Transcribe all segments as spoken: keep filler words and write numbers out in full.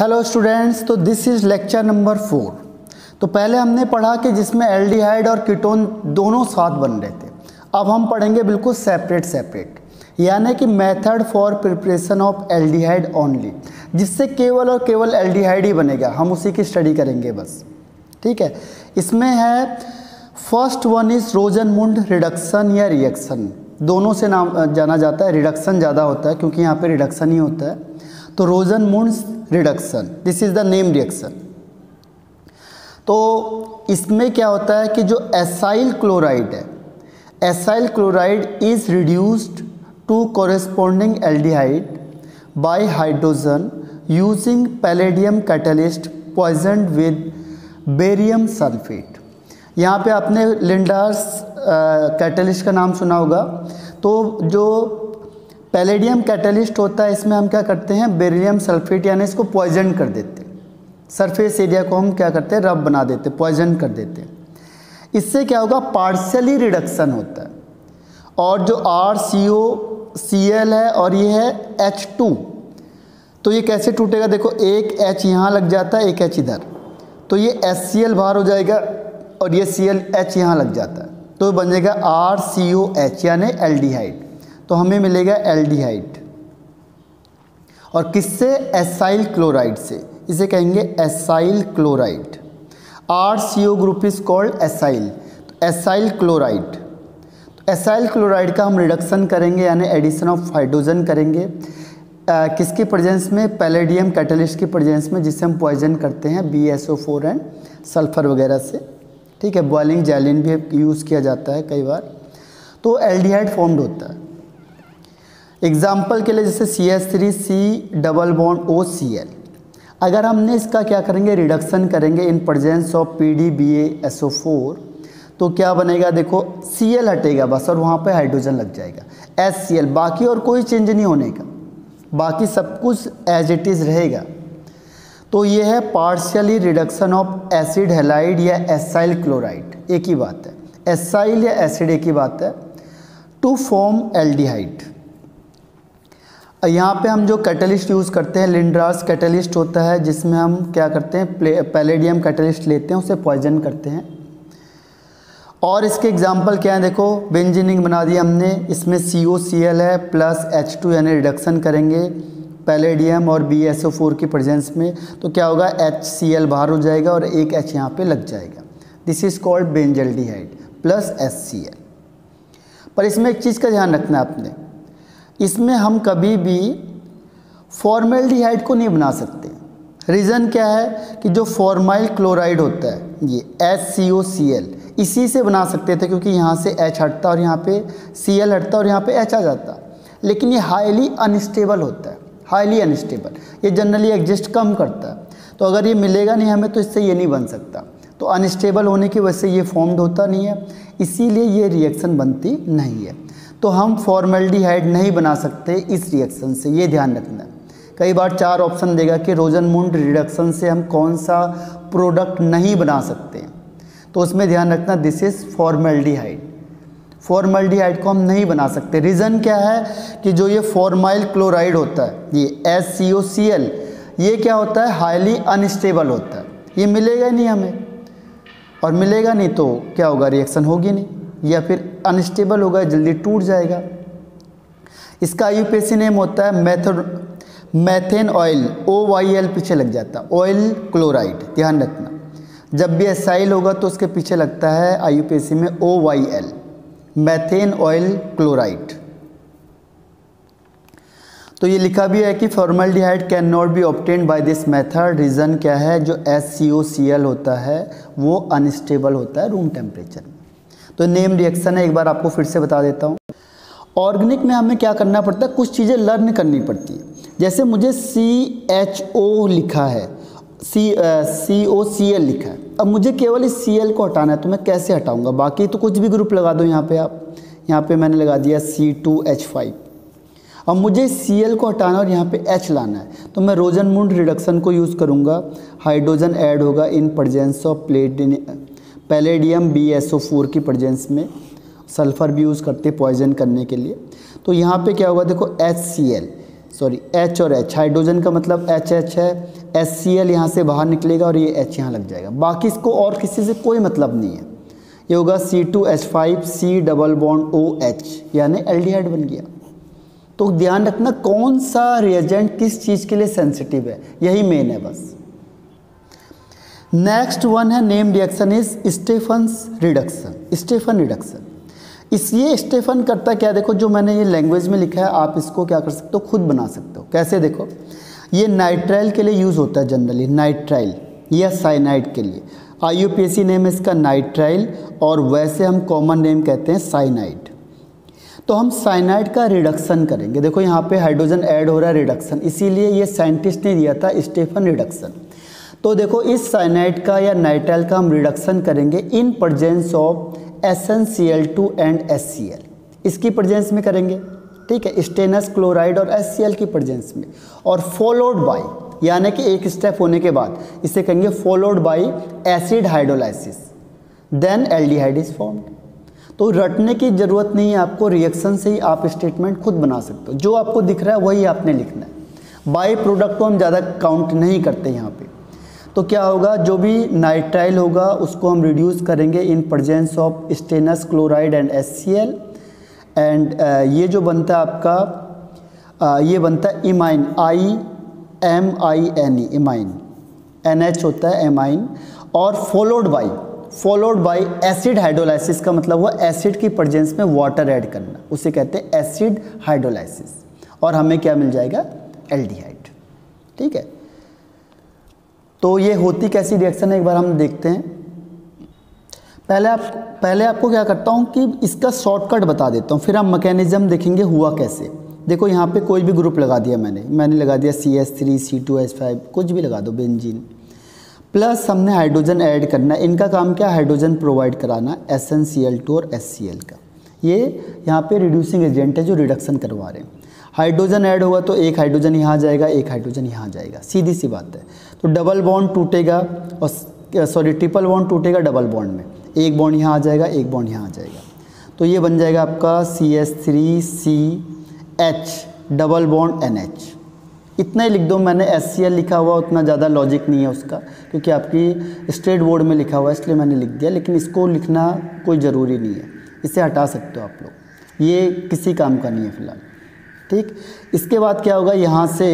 Hello students, तो this is lecture number four. तो पहले हमने पढ़ा कि जिसमें एल्डिहाइड और कीटोन दोनों साथ बन रहे थे। अब हम पढ़ेंगे बिल्कुल सेपरेट सेपरेट, यानी कि method for preparation of aldehyde only, जिससे केवल और केवल एल्डिहाइड ही बनेगा। हम उसी की स्टडी करेंगे बस, ठीक है। इसमें है first one is Rosenmund reduction या रिएक्शन, दोनों से नाम जाना जाता है। रिडक्शन ज़्यादा होता है क्योंकि यहाँ पे रिडक्शन ही होता है, तो Rosenmund reduction, this is the name reaction. तो इसमें क्या होता है कि जो एसाइल क्लोराइड है, acyl chloride is reduced to corresponding aldehyde by hydrogen using palladium catalyst poisoned with barium sulphate. यहाँ पे आपने लिंडार्स कैटलिस्ट का नाम सुना होगा। तो जो पैलेडियम कैटलिस्ट होता है, इसमें हम क्या करते हैं, बेरियम सल्फेट यानी इसको पॉइजन कर देते हैं। सरफेस एरिया को हम क्या करते हैं, रब बना देते हैं, पॉइजन कर देते हैं। इससे क्या होगा, पार्शियली रिडक्शन होता है। और जो are C O C L है और ये है एच टू, तो ये कैसे टूटेगा, देखो एक H यहाँ लग जाता है, एक H इधर, तो ये एच सी एल बाहर हो जाएगा और ये सी एल एच यहाँ लग जाता है, तो बन जाएगा आर सी ओ एच यानी एल्डिहाइड। तो हमें मिलेगा एल्डिहाइड, और किससे, एसाइल क्लोराइड से, इसे कहेंगे acyl chloride. R C O group is called acyl, तो एसाइल क्लोराइड। तो एसाइल क्लोराइड का हम रिडक्शन करेंगे यानी एडिशन ऑफ हाइड्रोजन करेंगे, आ, किसकी प्रेजेंस में, पैलेडियम कैटलिस्ट की प्रेजेंस में, जिससे हम पॉइजन करते हैं B S O four and sulphur वगैरह से, ठीक है। बॉइलिंग जैलिन भी यूज़ किया जाता है कई बार, तो एल्डिहाइड फॉर्म्ड होता है। एग्जाम्पल के लिए जैसे C H three C double bond O C L, अगर हमने इसका क्या करेंगे, रिडक्शन करेंगे in presence of P D B A S O four, तो क्या बनेगा, देखो सी एल हटेगा बस और वहाँ पे हाइड्रोजन लग जाएगा एच सी एल, बाकी और कोई चेंज नहीं होने का, बाकी सब कुछ एज इट इज़ रहेगा। तो ये है partially reduction of acid halide या एसाइल क्लोराइड, एक ही बात है, एसाइल या एसिड एक ही बात है, टू फॉर्म एल्डिहाइड। यहाँ पे हम जो कैटलिस्ट यूज़ करते हैं, लिंडार्स कैटलिस्ट होता है, जिसमें हम क्या करते हैं, पैलेडियम कैटलिस्ट लेते हैं, उसे पॉइजन करते हैं। और इसके एग्जांपल क्या है, देखो बेंजीनिंग बना दिया हमने, इसमें सी ओ सी एल है प्लस एच टू यानी रिडक्शन करेंगे पैलेडियम और बी एस ओ फोर की प्रेजेंस में, तो क्या होगा, एच सी एल बाहर हो जाएगा और एक H यहाँ पे लग जाएगा। This is called benzaldehyde plus H C L. पर इसमें एक चीज़ का ध्यान रखना है आपने, इसमें हम कभी भी फॉर्मेल्डिहाइड को नहीं बना सकते। रीज़न क्या है कि जो फॉर्माइल क्लोराइड होता है, ये एच सी ओ सी एल, इसी से बना सकते थे, क्योंकि यहाँ से H हटता और यहाँ पे सी एल हटता और यहाँ पे H आ जाता। लेकिन ये हाईली अनस्टेबल होता है, हाईली अनस्टेबल, ये जनरली एग्जिस्ट कम करता है। तो अगर ये मिलेगा नहीं हमें, तो इससे ये नहीं बन सकता। तो अनस्टेबल होने की वजह से ये फॉर्म्ड होता नहीं है, इसीलिए ये रिएक्शन बनती नहीं है। तो हम फॉर्मेल्डिहाइड नहीं बना सकते इस रिएक्शन से, ये ध्यान रखना है। कई बार चार ऑप्शन देगा कि रोजनमुंड रिडक्शन से हम कौन सा प्रोडक्ट नहीं बना सकते, तो उसमें ध्यान रखना दिस इज़ फॉर्मेल्डिहाइड। फॉर्मेल्डिहाइड को हम नहीं बना सकते। रीज़न क्या है कि जो ये फॉर्माइल क्लोराइड होता है, ये एच सी ओ सी एल, ये क्या होता है, हाईली अनस्टेबल होता है, ये मिलेगा ही नहीं हमें, और मिलेगा नहीं तो क्या होगा, रिएक्शन होगी नहीं, या फिर अनस्टेबल होगा, जल्दी टूट जाएगा। इसका I U P A C name होता है मेथड methanoyl, O Y L पीछे लग जाता है, ऑयल क्लोराइड। ध्यान रखना, जब भी एसाइल होगा तो उसके पीछे लगता है आई यू पी ए सी में O Y L, methanoyl chloride. तो ये लिखा भी है कि formaldehyde can not be obtained by this method. Reason क्या है, जो H C O C L होता है वो अनस्टेबल होता है रूम टेम्परेचर में। तो नेम रिएक्शन है, एक बार आपको फिर से बता देता हूँ। ऑर्गेनिक में हमें क्या करना पड़ता है, कुछ चीज़ें लर्न करनी पड़ती है। जैसे मुझे सी एच ओ लिखा है, सी सी ओ सी एल लिखा है, अब मुझे केवल इस सी एल को हटाना है, तो मैं कैसे हटाऊंगा, बाकी तो कुछ भी ग्रुप लगा दो यहाँ पे आप, यहाँ पे मैंने लगा दिया सी टू एच फाइव। अब मुझे सी एल को हटाना और यहाँ पे H लाना है, तो मैं रोजनमुंड रिडक्शन को यूज़ करूँगा। हाइड्रोजन ऐड होगा in presence of palladium B S O four की प्रेजेंस में, सल्फ़र भी यूज़ करते हैं पॉइजन करने के लिए। तो यहाँ पे क्या होगा, देखो H C L, sorry H और H, हाइड्रोजन का मतलब एच एच है, एच सी एल यहाँ से बाहर निकलेगा और ये H यहाँ लग जाएगा। बाकी इसको और किसी से कोई मतलब नहीं है। ये होगा C two H five C double bond O H, यानी एल्डिहाइड बन गया। तो ध्यान रखना कौन सा रिएजेंट किस चीज़ के लिए सेंसिटिव है, यही मेन है बस। नेक्स्ट वन है name reaction is Stephen's reduction, Stephen reduction. इस ये स्टेफन करता क्या, देखो जो मैंने ये लैंग्वेज में लिखा है आप इसको क्या कर सकते हो, खुद बना सकते हो। कैसे, देखो ये नाइट्राइल के लिए यूज़ होता है जनरली, नाइट्राइल या साइनाइड के लिए। I U P A C name है इसका नाइट्राइल और वैसे हम कॉमन नेम कहते हैं साइनाइड। तो हम साइनाइड का रिडक्शन करेंगे। देखो यहाँ पे हाइड्रोजन ऐड हो रहा है, रिडक्शन, इसीलिए ये साइंटिस्ट ने दिया था स्टेफन रिडक्शन। तो देखो इस साइनाइड का या नाइट्राइल का हम रिडक्शन करेंगे in presence of S N C L two and S C L, इसकी प्रेजेंस में करेंगे, ठीक है, स्टेनस क्लोराइड और एस सी एल की प्रेजेंस में। और फॉलोड बाय, यानी कि एक स्टेप होने के बाद इसे कहेंगे followed by acid hydrolysis, then aldehyde is formed. तो रटने की ज़रूरत नहीं है आपको, रिएक्शन से ही आप स्टेटमेंट खुद बना सकते हो। जो आपको दिख रहा है वही आपने लिखना है। बाई प्रोडक्ट को हम ज़्यादा काउंट नहीं करते यहाँ पे। तो क्या होगा, जो भी नाइट्राइल होगा उसको हम रिड्यूस करेंगे in presence of stannous chloride and S C L, and ये जो बनता है आपका uh, ये बनता है imine, I M I N E, imine, N H होता है एमाइन। और followed by, followed by acid hydrolysis का मतलब हुआ एसिड की प्रेजेंस में वाटर ऐड करना, उसे कहते हैं एसिड हाइड्रोलाइसिस। और हमें क्या मिल जाएगा, एल्डिहाइड, ठीक है। तो ये होती कैसी रिएक्शन है एक बार हम देखते हैं। पहले आप पहले आपको क्या करता हूँ कि इसका शॉर्टकट बता देता हूँ, फिर हम मैकेनिज्म देखेंगे हुआ कैसे। देखो यहाँ पे कोई भी ग्रुप लगा दिया मैंने मैंने लगा दिया C H three C two H five, कुछ भी लगा दो, बेंजीन, प्लस हमने हाइड्रोजन ऐड करना है। इनका काम क्या, हाइड्रोजन प्रोवाइड कराना, S N C L two और एस सी एल का। ये यहाँ पे रिड्यूसिंग एजेंट है जो रिडक्शन करवा रहे हैं। हाइड्रोजन ऐड होगा तो एक हाइड्रोजन यहाँ जाएगा, एक हाइड्रोजन यहाँ जाएगा, सीधी सी बात है। तो डबल बॉन्ड टूटेगा और सॉरी ट्रिपल बॉन्ड टूटेगा डबल बॉन्ड में, एक बॉन्ड यहाँ आ जाएगा, एक बॉन्ड यहाँ आ जाएगा। तो ये बन जाएगा आपका C H three C H double bond N H. इतना ही लिख दो, मैंने एस सी एल लिखा हुआ, उतना ज़्यादा लॉजिक नहीं है उसका, क्योंकि आपकी स्टेट बोर्ड में लिखा हुआ है इसलिए मैंने लिख दिया, लेकिन इसको लिखना कोई ज़रूरी नहीं है, इसे हटा सकते हो आप लोग, ये किसी काम का नहीं है फिलहाल, ठीक। इसके बाद क्या होगा, यहाँ से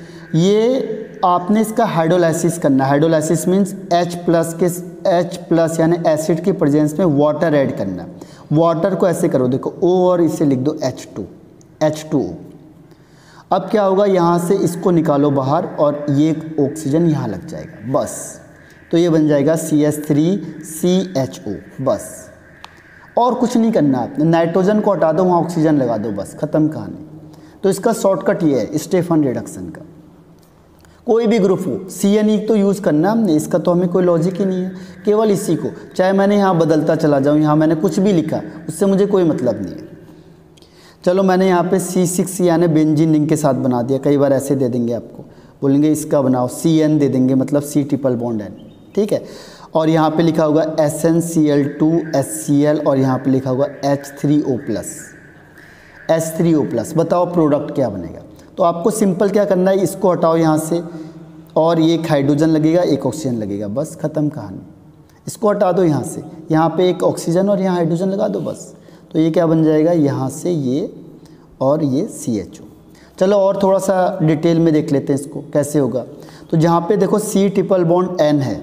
ये आपने इसका हाइड्रोलाइसिस करना है। हाइड्रोलाइसिस मीन्स H प्लस के H प्लस यानी एसिड की प्रेजेंस में वाटर ऐड करना है। वाटर को ऐसे करो, देखो O और इसे लिख दो H two, H two O. अब क्या होगा, यहाँ से इसको निकालो बाहर और ये ऑक्सीजन यहाँ लग जाएगा, बस। तो ये बन जाएगा C H three C H O, बस। और कुछ नहीं करना आपने, नाइट्रोजन को हटा दो, वहाँ ऑक्सीजन लगा दो, बस, ख़त्म कहानी। तो इसका शॉर्टकट ये है स्टेफन रिडक्शन का। कोई भी ग्रुप हो, सी एन ई तो यूज़ करना हमने, इसका तो हमें कोई लॉजिक ही नहीं है, केवल इसी को, चाहे मैंने यहाँ बदलता चला जाऊँ, यहाँ मैंने कुछ भी लिखा, उससे मुझे कोई मतलब नहीं है। चलो मैंने यहाँ पे सी सिक्स यानी बेंजीन रिंग के साथ बना दिया, कई बार ऐसे दे देंगे आपको, बोलेंगे इसका बनाओ, सी एन दे देंगे, मतलब सी ट्रिपल बॉन्ड एन, ठीक है। और यहाँ पे लिखा होगा S N C L two H C L और यहाँ पे लिखा होगा H three O plus, H three O plus. बताओ प्रोडक्ट क्या बनेगा। तो आपको सिंपल क्या करना है, इसको हटाओ यहाँ से और ये एक हाइड्रोजन लगेगा, एक ऑक्सीजन लगेगा, बस ख़त्म कहानी। इसको हटा दो यहाँ से, यहाँ पे एक ऑक्सीजन और यहाँ हाइड्रोजन लगा दो, बस। तो ये क्या बन जाएगा, यहाँ से ये और ये सी एच ओ। चलो और थोड़ा सा डिटेल में देख लेते हैं इसको कैसे होगा। तो जहाँ पे देखो सी ट्रिपल बॉन्ड एन है,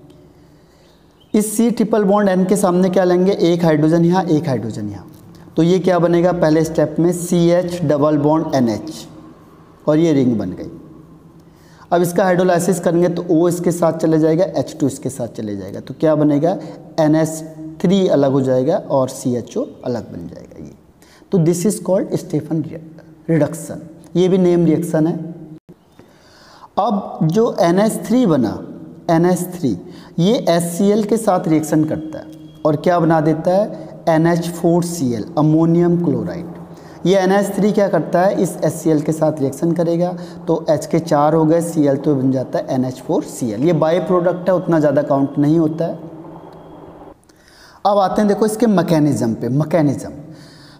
इस सी ट्रिपल बॉन्ड एन के सामने क्या लेंगे, एक हाइड्रोजन यहाँ, एक हाइड्रोजन यहाँ। तो ये क्या बनेगा, पहले स्टेप में C H double bond N H और ये रिंग बन गई। अब इसका हाइड्रोलाइसिस करेंगे तो O इसके साथ चले जाएगा, एच टू इसके साथ चले जाएगा, तो क्या बनेगा, एन एच थ्री अलग हो जाएगा और सी एच ओ अलग बन जाएगा ये। तो this is called Stephen reduction, ये भी नेम रिएक्शन है। अब जो एन एच थ्री बना, एन एच थ्री ये एच सी एल के साथ रिएक्शन करता है और क्या बना देता है, N H four C L, ammonium chloride. ये एन एच थ्री क्या करता है, इस एच सी एल के साथ रिएक्शन करेगा, तो H के चार हो गए, Cl तो बन जाता है N H four C L. ये बाई प्रोडक्ट है, उतना ज़्यादा काउंट नहीं होता है। अब आते हैं देखो इसके मैकेनिज्म पे। मैकेनिज्म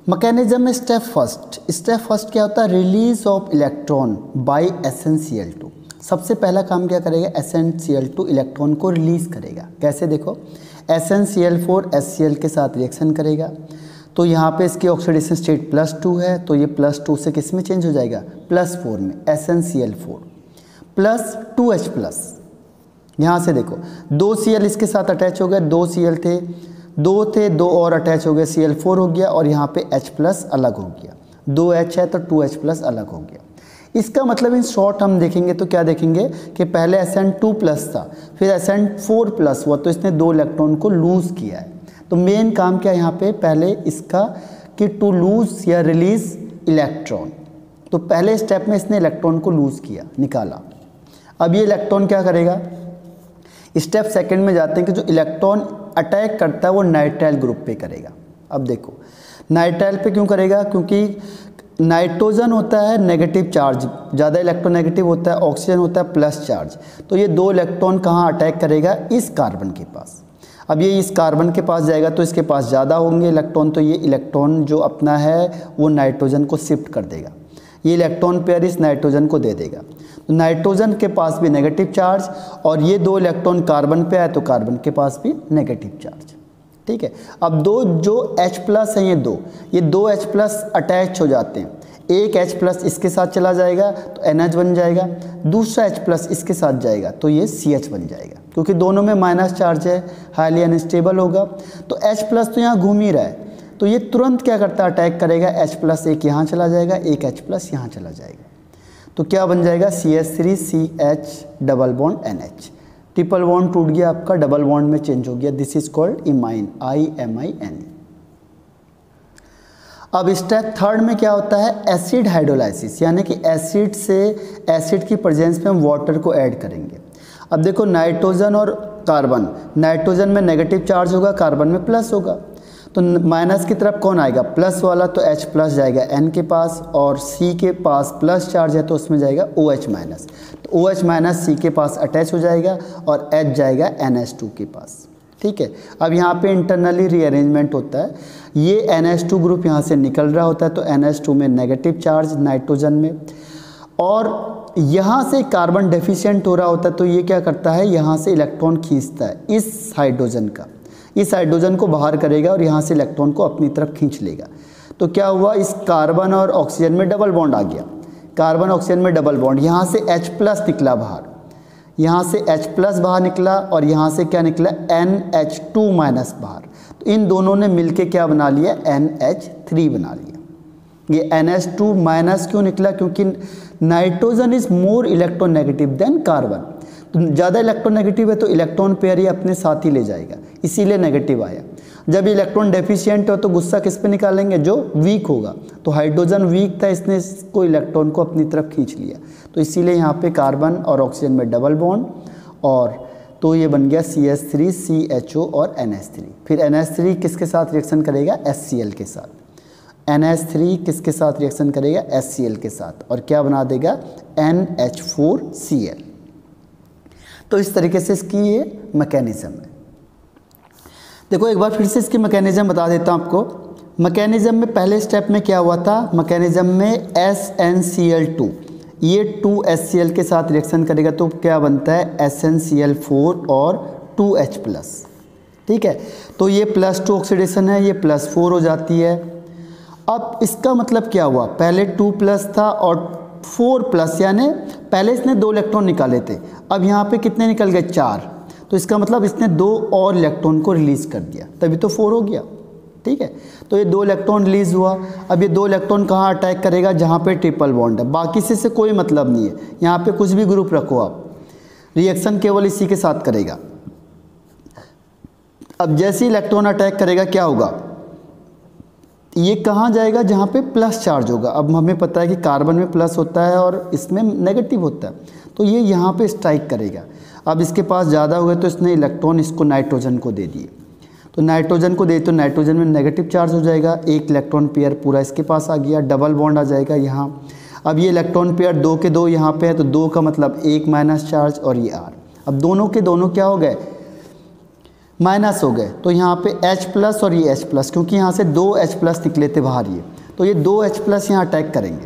मैकेनिज्म में स्टेप फर्स्ट, स्टेप फर्स्ट क्या होता है, release of electron by S N C L two. सबसे पहला काम क्या करेगा, S N C L two electron को रिलीज करेगा। कैसे, देखो S N C L four S C L के साथ रिएक्शन करेगा, तो यहाँ पे इसकी ऑक्सीडेशन स्टेट प्लस टू है, तो ये प्लस टू से किस में चेंज हो जाएगा, प्लस फोर में, S N C L four plus two H plus. यहाँ से देखो दो सी एल इसके साथ अटैच हो गए, दो सी एल थे, दो थे, दो और अटैच हो गए, सी एल फोर हो गया और यहाँ पे H प्लस अलग हो गया, दो H है तो टू एच प्लस अलग हो गया। इसका मतलब इन शॉर्ट हम देखेंगे तो क्या देखेंगे कि पहले एस एन टू प्लस था, फिर एस एन फोर प्लस हुआ, तो इसने दो इलेक्ट्रॉन को लूज़ किया है। तो मेन काम क्या है यहाँ पे, पहले इसका कि टू लूज या रिलीज इलेक्ट्रॉन, तो पहले स्टेप में इसने इलेक्ट्रॉन को लूज़ किया, निकाला। अब ये इलेक्ट्रॉन क्या करेगा, स्टेप सेकंड में जाते हैं कि जो इलेक्ट्रॉन अटैक करता है वो नाइट्राइल ग्रुप पे करेगा। अब देखो नाइट्राइल पे क्यों करेगा, क्योंकि नाइट्रोजन होता है नेगेटिव चार्ज, ज़्यादा इलेक्ट्रोनेगेटिव होता है, ऑक्सीजन होता है प्लस चार्ज, तो ये दो इलेक्ट्रॉन कहाँ अटैक करेगा, इस कार्बन के पास। अब ये इस कार्बन के पास जाएगा तो इसके पास ज़्यादा होंगे इलेक्ट्रॉन, तो ये इलेक्ट्रॉन जो अपना है वो नाइट्रोजन को शिफ्ट कर देगा, ये इलेक्ट्रॉन पेयर इस नाइट्रोजन को दे देगा। तो नाइट्रोजन के पास भी नेगेटिव चार्ज और ये दो इलेक्ट्रॉन कार्बन पे आए तो कार्बन के पास भी नेगेटिव चार्ज। ठीक है, अब दो जो H प्लस हैं, ये दो ये दो H प्लस अटैच हो जाते हैं, एक H प्लस इसके साथ चला जाएगा तो एन एच बन जाएगा, दूसरा H प्लस इसके साथ जाएगा तो ये सी एच बन जाएगा, क्योंकि दोनों में माइनस चार्ज है, हाईली अनस्टेबल होगा। तो H प्लस तो यहाँ घूम ही रहा है, तो ये तुरंत क्या करता है, अटैक करेगा, H प्लस एक यहाँ चला जाएगा, एक H प्लस यहाँ चला जाएगा, तो क्या बन जाएगा, C H three C H double bond N H, triple bond टूट गया आपका, डबल बॉन्ड में चेंज हो गया, this is called imine, I M I N. अब स्टेप थर्ड में क्या होता है, एसिड हाइड्रोलाइसिस, यानी कि एसिड से एसिड की प्रेजेंस में हम वाटर को ऐड करेंगे। अब देखो नाइट्रोजन और कार्बन, नाइट्रोजन में नेगेटिव चार्ज होगा, कार्बन में प्लस होगा, तो माइनस की तरफ कौन आएगा, प्लस वाला, तो H प्लस जाएगा N के पास और C के पास प्लस चार्ज है तो उसमें जाएगा OH माइनस, तो OH माइनस C के पास अटैच हो जाएगा और H जाएगा एन एच टू के पास। ठीक है, अब यहाँ पे इंटरनली रीअरेंजमेंट होता है, ये एन एच टू ग्रुप यहाँ से निकल रहा होता है तो एन एच टू में नेगेटिव चार्ज नाइट्रोजन में, और यहाँ से कार्बन डेफिशिएंट हो रहा होता है तो ये क्या करता है, यहाँ से इलेक्ट्रॉन खींचता है इस हाइड्रोजन का, इस हाइड्रोजन को बाहर करेगा और यहाँ से इलेक्ट्रॉन को अपनी तरफ खींच लेगा। तो क्या हुआ, इस कार्बन और ऑक्सीजन में डबल बॉन्ड आ गया, कार्बन ऑक्सीजन में डबल बॉन्ड, यहाँ से H प्लस निकला बाहर, यहाँ से H प्लस बाहर निकला और यहाँ से क्या निकला, एन एच टू माइनस बाहर, तो इन दोनों ने मिलके क्या बना लिया, एन एच थ्री बना लिया। ये एन एच टू माइनस क्यों निकला, क्योंकि nitrogen is more electronegative than carbon, तो ज़्यादा इलेक्ट्रोनेगेटिव है तो इलेक्ट्रॉन पेयर ये अपने साथ ही ले जाएगा, इसीलिए नेगेटिव आया। जब इलेक्ट्रॉन डेफिशिएंट हो तो गुस्सा किस पे निकालेंगे, जो वीक होगा, तो हाइड्रोजन वीक था, इसने इसको इलेक्ट्रॉन को अपनी तरफ खींच लिया, तो इसीलिए यहाँ पे कार्बन और ऑक्सीजन में डबल बॉन्ड, और तो ये बन गया C H three C H O और एन एच थ्री। फिर एन एच थ्री किसके साथ रिएक्शन करेगा, एस सी एल के साथ, एन एच थ्री किसके साथ रिएक्शन करेगा, एस सी एल के साथ, और क्या बना देगा, N H four C L. तो इस तरीके से इसकी ये मैकेनिज्म है। देखो एक बार फिर से इसकी मैकेनिज्म बता देता हूँ आपको। मैकेनिज्म में पहले स्टेप में क्या हुआ था, मैकेनिज्म में S N C L two, ये टू एस सी एल के साथ रिएक्शन करेगा तो क्या बनता है, S N C L four और टू एच प्लस। ठीक है, तो ये प्लस टू ऑक्सीडेशन है, ये प्लस फोर हो जाती है। अब इसका मतलब क्या हुआ, पहले टू प्लस था और फोर प्लस, यानी पहले इसने दो इलेक्ट्रॉन निकाले थे, अब यहाँ पे कितने निकल गए, चार, तो इसका मतलब इसने दो और इलेक्ट्रॉन को रिलीज़ कर दिया, तभी तो फोर हो गया। ठीक है, तो ये दो इलेक्ट्रॉन रिलीज़ हुआ, अब ये दो इलेक्ट्रॉन कहाँ अटैक करेगा, जहाँ पे ट्रिपल बॉन्ड है, बाकी से, से कोई मतलब नहीं है, यहाँ पे कुछ भी ग्रुप रखो आप, रिएक्शन केवल इसी के साथ करेगा। अब जैसे इलेक्ट्रॉन अटैक करेगा क्या होगा, ये कहाँ जाएगा, जहाँ पे प्लस चार्ज होगा। अब हमें पता है कि कार्बन में प्लस होता है और इसमें नेगेटिव होता है, तो ये यहाँ पे स्ट्राइक करेगा। अब इसके पास ज़्यादा हो गए तो इसने इलेक्ट्रॉन इसको नाइट्रोजन को दे दिए, तो नाइट्रोजन को दे तो नाइट्रोजन में नेगेटिव चार्ज हो जाएगा, एक इलेक्ट्रॉन पेयर पूरा इसके पास आ गया, डबल बॉन्ड आ जाएगा यहाँ। अब ये इलेक्ट्रॉन पेयर दो के दो यहाँ पे है, तो दो का मतलब एक माइनस चार्ज और ये आर। अब दोनों के दोनों क्या हो गए, माइनस हो गए, तो यहाँ पे H प्लस और ये H प्लस, क्योंकि यहाँ से दो H प्लस निकले थे बाहर ये, तो ये दो H प्लस यहाँ अटैक करेंगे,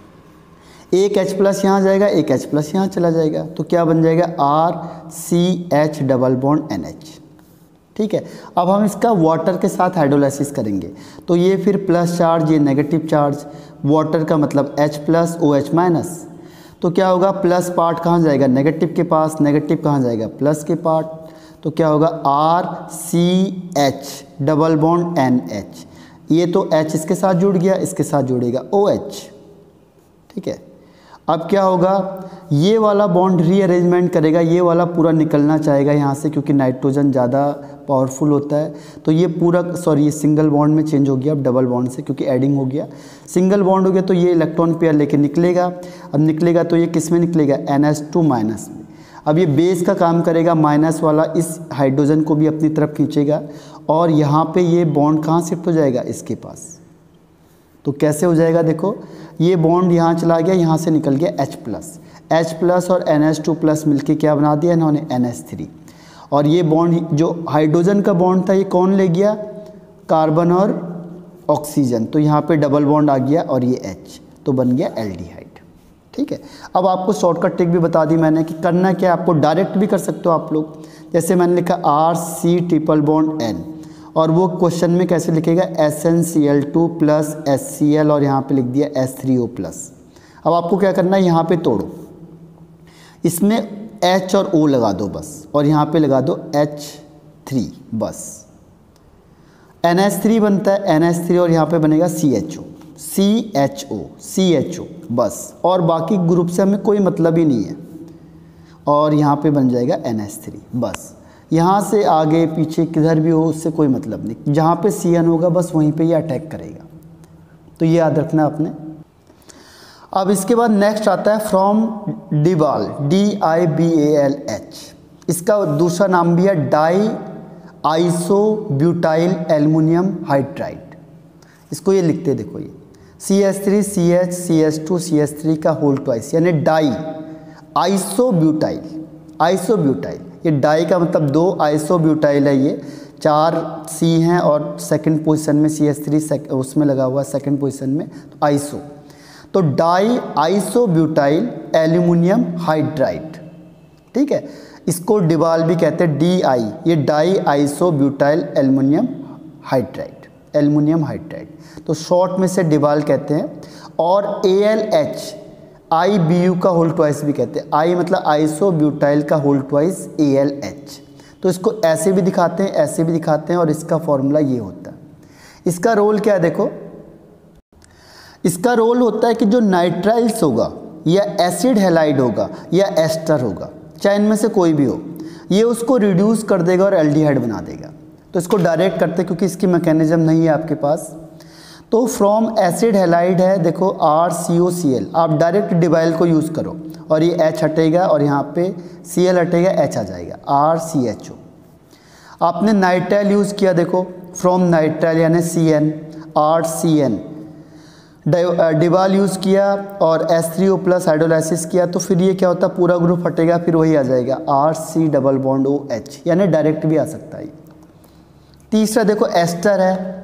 एक H प्लस यहाँ जाएगा, एक H प्लस यहाँ चला जाएगा, तो क्या बन जाएगा R C H double bond N H. ठीक है, अब हम इसका वाटर के साथ हाइड्रोलाइसिस करेंगे, तो ये फिर प्लस चार्ज, ये नेगेटिव चार्ज, वाटर का मतलब H plus O H minus, तो क्या होगा प्लस पार्ट कहाँ जाएगा नेगेटिव के पास, नेगेटिव कहाँ जाएगा प्लस के पार्ट, तो क्या होगा R C H double bond N H, ये तो H इसके साथ जुड़ गया, इसके साथ जुड़ेगा ओ एच। ठीक है, अब क्या होगा, ये वाला बॉन्ड रीअरेंजमेंट करेगा, ये वाला पूरा निकलना चाहेगा यहाँ से, क्योंकि नाइट्रोजन ज़्यादा पावरफुल होता है, तो ये पूरा सॉरी ये सिंगल बॉन्ड में चेंज हो गया अब डबल बॉन्ड से, क्योंकि एडिंग हो गया, सिंगल बॉन्ड हो गया, तो ये इलेक्ट्रॉन पेयर लेके निकलेगा। अब निकलेगा तो ये किस में निकलेगा एन एच टू माइनस में। अब ये बेस का काम करेगा, माइनस वाला इस हाइड्रोजन को भी अपनी तरफ खींचेगा, और यहाँ पे ये बॉन्ड कहाँ शिफ्ट हो जाएगा इसके पास, तो कैसे हो जाएगा, देखो ये बॉन्ड यहाँ चला गया, यहाँ से निकल गया H प्लस, H प्लस और एन एच टू प्लस मिलके क्या बना दिया इन्होंने एन एच थ्री, और ये बॉन्ड जो हाइड्रोजन का बॉन्ड था ये कौन ले गया, कार्बन और ऑक्सीजन, तो यहाँ पे डबल बॉन्ड आ गया और ये H, तो बन गया एल्डिहाइड। ठीक है, अब आपको शॉर्टकट ट्रिक भी बता दी मैंने कि करना क्या है, आपको डायरेक्ट भी कर सकते हो आप लोग, जैसे मैंने लिखा R C triple bond N, और वो क्वेश्चन में कैसे लिखेगा S N C L two plus S C L और यहाँ पे लिख दिया एस थ्री ओ प्लस। अब आपको क्या करना है, यहाँ पे तोड़ो, इसमें H और O लगा दो बस, और यहाँ पे लगा दो एच थ्री बस, एन एच थ्री बनता है एन एच थ्री, और यहाँ पे बनेगा C H O, C H O, C H O बस, और बाकी ग्रुप से हमें कोई मतलब ही नहीं है, और यहाँ पे बन जाएगा एन एच थ्री बस, यहाँ से आगे पीछे किधर भी हो उससे कोई मतलब नहीं, जहाँ पे सी एन होगा बस वहीं पे ये अटैक करेगा, तो ये याद रखना आपने। अब इसके बाद नेक्स्ट आता है from DIBAL, D I B A L H, इसका दूसरा नाम भी है diisobutyl aluminium hydride, इसको ये लिखते देखो, ये C H three C H C H two C H three का होल ट्वाइस, यानी diisobutyl, isobutyl, ये डाई का मतलब दो, आइसो ब्यूटाइल है, ये चार सी हैं और सेकंड पोजीशन में सी एच थ्री उसमें लगा हुआ सेकंड पोजीशन में, तो आइसो, तो diisobutyl aluminium hydride. ठीक है, इसको डिबाल भी कहते हैं, डी आई, ये diisobutyl aluminium hydride, aluminium hydride, तो शॉर्ट में से डिबाल कहते हैं, और A L H I B U का होल ट्वाइस भी कहते हैं, आई मतलब आइसो ब्यूटाइल का whole twice A L H, तो इसको ऐसे भी दिखाते हैं ऐसे भी दिखाते हैं, और इसका फॉर्मूला ये होता है। इसका रोल क्या है देखो, इसका रोल होता है कि जो नाइट्राइल्स होगा या एसिड हैलाइड होगा या एस्टर होगा, चाहे इनमें से कोई भी हो, ये उसको रिड्यूस कर देगा और एल्डिहाइड बना देगा, तो इसको डायरेक्ट करते हैं क्योंकि इसकी मैकेनिज्म नहीं है आपके पास, तो फ्रॉम एसिड हैलाइड है देखो R C O C L, आप डायरेक्ट डिबाइल को यूज़ करो, और ये H हटेगा और यहाँ पे सी एल हटेगा, H आ जाएगा आर सी एच ओ। आपने नाइट्राइल यूज़ किया देखो, फ्रॉम नाइट्राइल यानी C N, R C N, DIBAL use किया और S three O plus hydrolysis किया, तो फिर ये क्या होता है पूरा ग्रुप हटेगा, फिर वही आ जाएगा R C double bond O H, यानी डायरेक्ट भी आ सकता है। तीसरा देखो एस्टर है,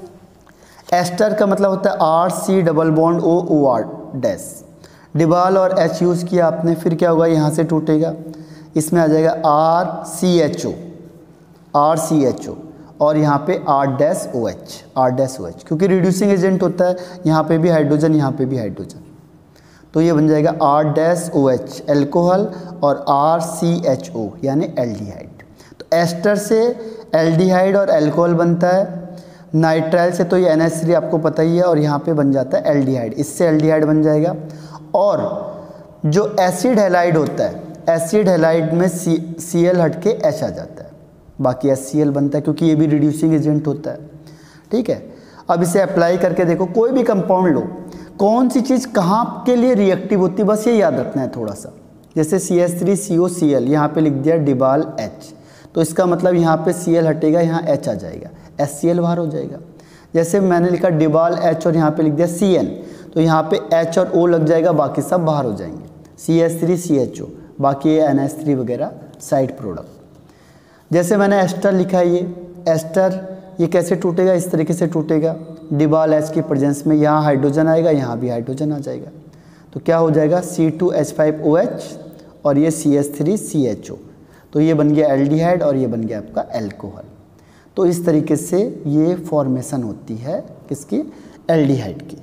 एस्टर का मतलब होता है R C double bond O O R dash, DIBAL और H यूज़ किया आपने, फिर क्या होगा यहाँ से टूटेगा, इसमें आ जाएगा R C H O, R C H O, और यहाँ पे R dash O H, R dash O H, क्योंकि रिड्यूसिंग एजेंट होता है, यहाँ पे भी हाइड्रोजन यहाँ पे भी हाइड्रोजन, तो ये बन जाएगा R dash O H alcohol और आर सी एच ओ यानी एल्डिहाइड। तो एस्टर से एल्डिहाइड और एल्कोहल बनता है, नाइट्राइल से तो ये एन एच थ्री आपको पता ही है, और यहाँ पे बन जाता है एल्डिहाइड, इससे एल्डिहाइड बन जाएगा। और जो एसिड हैलाइड होता है, एसिड हैलाइड में सी सी एल हट के एच आ जाता है, बाकी एस सी एल बनता है क्योंकि ये भी रिड्यूसिंग एजेंट होता है। ठीक है, अब इसे अप्लाई करके देखो, कोई भी कंपाउंड लो, कौन सी चीज़ कहाँ के लिए रिएक्टिव होती है बस ये याद रखना है थोड़ा सा। जैसे C H three C O C L, यहाँ पर लिख दिया डिबाल H, तो इसका मतलब यहाँ पे सी एल हटेगा, यहाँ H आ जाएगा, एस सी एल बाहर हो जाएगा। जैसे मैंने लिखा डिबाल H और यहाँ पे लिख दिया सी एन, तो यहाँ पे H और O लग जाएगा, बाकी सब बाहर हो जाएंगे, C H three C H O, बाकी एन एच थ्री वगैरह साइड प्रोडक्ट। जैसे मैंने एस्टर लिखा है, ये एस्टर ये कैसे टूटेगा, इस तरीके से टूटेगा, डिबाल एच की प्रेजेंस में। यहाँ हाइड्रोजन आएगा, यहाँ भी हाइड्रोजन आ जाएगा, तो क्या हो जाएगा C two H five O H और ये C H three C H O. तो ये बन गया एल्डिहाइड और ये बन गया आपका एल्कोहल। तो इस तरीके से ये फॉर्मेशन होती है किसकी, एल्डिहाइड की।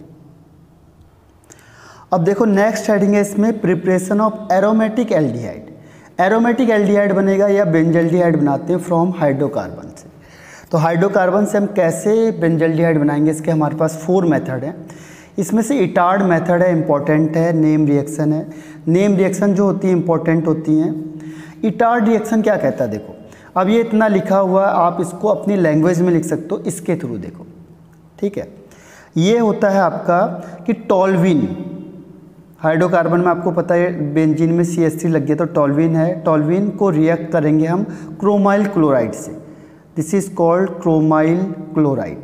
अब देखो नेक्स्ट हेडिंग है इसमें preparation of aromatic aldehyde. Aromatic aldehyde बनेगा या बेंजल्डिहाइड बनाते हैं फ्रॉम हाइड्रोकार्बन से। तो हाइड्रोकार्बन से हम कैसे बेंजल्डिहाइड बनाएंगे, इसके हमारे पास फोर मेथड हैं। इसमें से इटार्ड मेथड है, इंपॉर्टेंट है, नेम रिएक्शन है। नेम रिएक्शन जो होती है इंपॉर्टेंट होती हैं। इटार्ड रिएक्शन क्या कहता है, देखो अब ये इतना लिखा हुआ है, आप इसको अपनी लैंग्वेज में लिख सकते हो, इसके थ्रू देखो, ठीक है। ये होता है आपका कि टॉल्विन, हाइड्रोकार्बन में आपको पता है बेंजीन में सी एच थ्री लग गया तो टॉल्विन है, टॉल्विन को रिएक्ट करेंगे हम क्रोमाइल क्लोराइड से। This is called chromyl chloride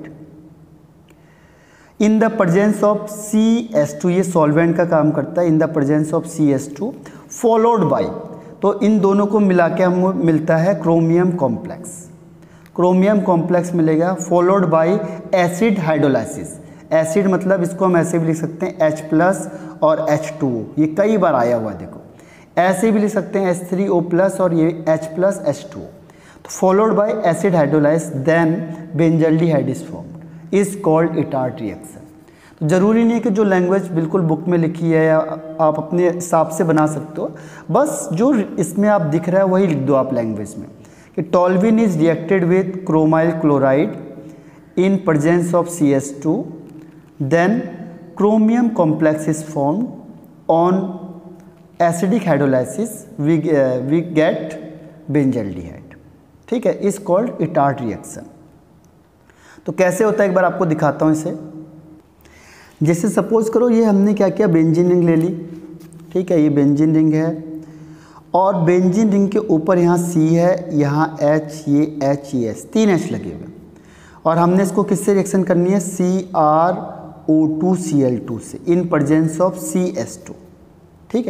in the presence of C H two. ये सॉल्वेंट का काम करता है in the presence of C H two followed by, तो इन दोनों को मिला के हम मिलता है क्रोमियम कॉम्प्लेक्स। क्रोमियम कॉम्प्लेक्स मिलेगा followed by acid hydrolysis. Acid मतलब इसको हम ऐसे भी लिख सकते हैं H प्लस और एच टू ओ, ये कई बार आया हुआ है, देखो ऐसे भी लिख सकते हैं एच थ्री ओ प्लस और ये H plus H two O. तो followed by acid hydrolyse then benzaldehyde is formed, is called Etard reaction. तो ज़रूरी नहीं है कि जो लैंग्वेज बिल्कुल बुक में लिखी है या आप अपने हिसाब से बना सकते हो, बस जो इसमें आप दिख रहा है वही लिख दो आप लैंग्वेज में कि toluene is reacted with chromyl chloride in presence of C H two, then chromium complex is formed on acidic hydrolysis we uh, we get benzaldehyde, ठीक है, is called इटार्ड रिएक्शन। तो कैसे होता है एक बार आपको दिखाता हूँ इसे। जैसे सपोज करो ये हमने क्या किया, बेंजीन रिंग ले ली, ठीक है, ये बेंजीन रिंग है और बेंजीन रिंग के ऊपर यहाँ C है, यहाँ H, ये H, ये H, तीन H लगे हुए और हमने इसको किससे रिएक्शन करनी है, C R O two C L two से in presence of C H two, ठीक है।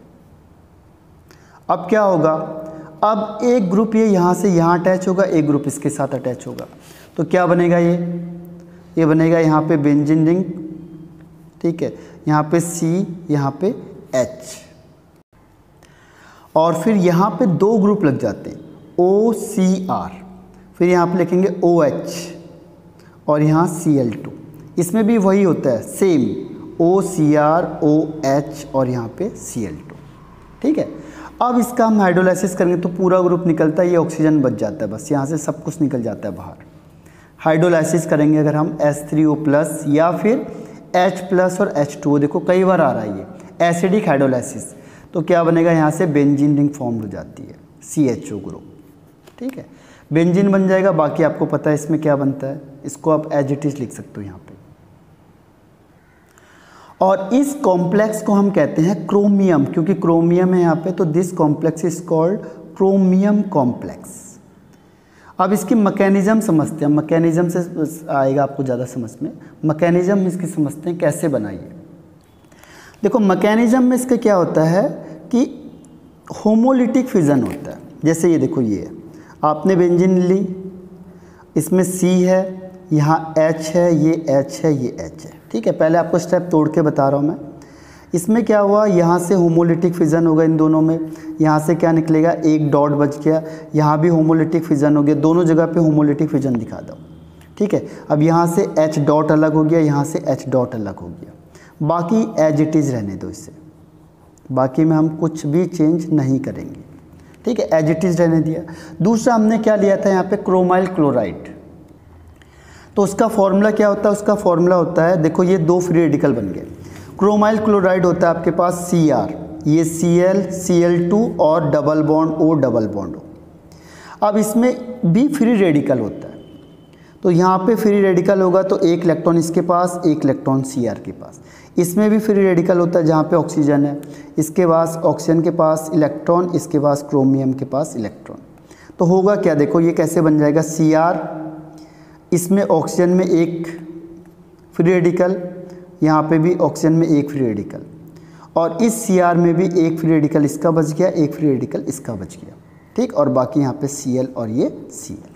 अब क्या होगा, अब एक ग्रुप ये यहाँ से यहाँ अटैच होगा, एक ग्रुप इसके साथ अटैच होगा, तो क्या बनेगा, ये ये बनेगा यहाँ पे बेंजीन रिंग, ठीक है, यहाँ पे C, यहाँ पे H और फिर यहाँ पे दो ग्रुप लग जाते हैं O C R, फिर यहाँ पे लिखेंगे O H और यहाँ सी एल टू। इसमें भी वही होता है same O C R O H और यहाँ पे सी एल टू, ठीक है। अब इसका हम हाइड्रोलाइसिस करेंगे तो पूरा ग्रुप निकलता है, ये ऑक्सीजन बच जाता है, बस यहाँ से सब कुछ निकल जाता है बाहर। हाइड्रोलाइसिस करेंगे अगर हम एच थ्री ओ प्लस या फिर H प्लस और एच टू ओ, देखो कई बार आ रहा है ये एसिडिक हाइड्रोलाइसिस, तो क्या बनेगा, यहाँ से बेंजीन रिंग फॉर्म हो जाती है सी एच ओ ग्रुप, ठीक है, बेंजीन बन जाएगा। बाकी आपको पता है इसमें क्या बनता है, इसको आप एज इट इज लिख सकते हो यहाँ पे। और इस कॉम्प्लेक्स को हम कहते हैं क्रोमियम, क्योंकि क्रोमियम है यहाँ पे, तो this complex is called chromium complex. अब इसकी मैकेनिज्म समझते हैं, मैकेनिज्म से आएगा आपको ज़्यादा समझ में। मैकेनिज्म इसकी समझते हैं कैसे बनाइए। देखो मैकेनिज्म में इसका क्या होता है कि होमोलिटिक फिजन होता है। जैसे ये देखो, ये आपने बेंजीन ली, इसमें C है, यहाँ H है, ये H है, ये H है, ठीक है। पहले आपको स्टेप तोड़ के बता रहा हूँ मैं। इसमें क्या हुआ, यहाँ से होमोलिटिक फिजन होगा इन दोनों में, यहाँ से क्या निकलेगा, एक डॉट बच गया, यहाँ भी होमोलिटिक फिजन हो गया, दोनों जगह पे होमोलिटिक फिजन दिखा दो, ठीक है। अब यहाँ से H डॉट अलग हो गया, यहाँ से H डॉट अलग हो गया, बाकी एज इट इज़ रहने दो इसे, बाकी में हम कुछ भी चेंज नहीं करेंगे, ठीक है, एज इट इज़ रहने दिया। दूसरा हमने क्या लिया था यहाँ पे, क्रोमाइल क्लोराइड। तो उसका फॉर्मूला क्या होता है, उसका फॉर्मूला होता है, देखो ये दो फ्री रेडिकल बन गए। क्रोमाइल क्लोराइड होता है आपके पास सी आर, ये C L, C L two और double bond O, double bond O. अब इसमें भी फ्री रेडिकल होता है, तो यहाँ पे फ्री रेडिकल होगा तो एक इलेक्ट्रॉन इसके पास, एक इलेक्ट्रॉन सी आर के पास। इसमें भी फ्री रेडिकल होता है जहाँ पे ऑक्सीजन है, इसके पास ऑक्सीजन के पास इलेक्ट्रॉन, इसके पास क्रोमियम के पास इलेक्ट्रॉन। तो होगा क्या, देखो ये कैसे बन जाएगा, सी आर, इसमें ऑक्सीजन में एक फ्री रेडिकल, यहाँ पे भी ऑक्सीजन में एक फ्री रेडिकल, और इस सी आर में भी एक फ्री रेडिकल इसका बच गया, एक फ्री रेडिकल इसका बच गया, ठीक, और बाकी यहाँ पे सी एल और ये सी एल।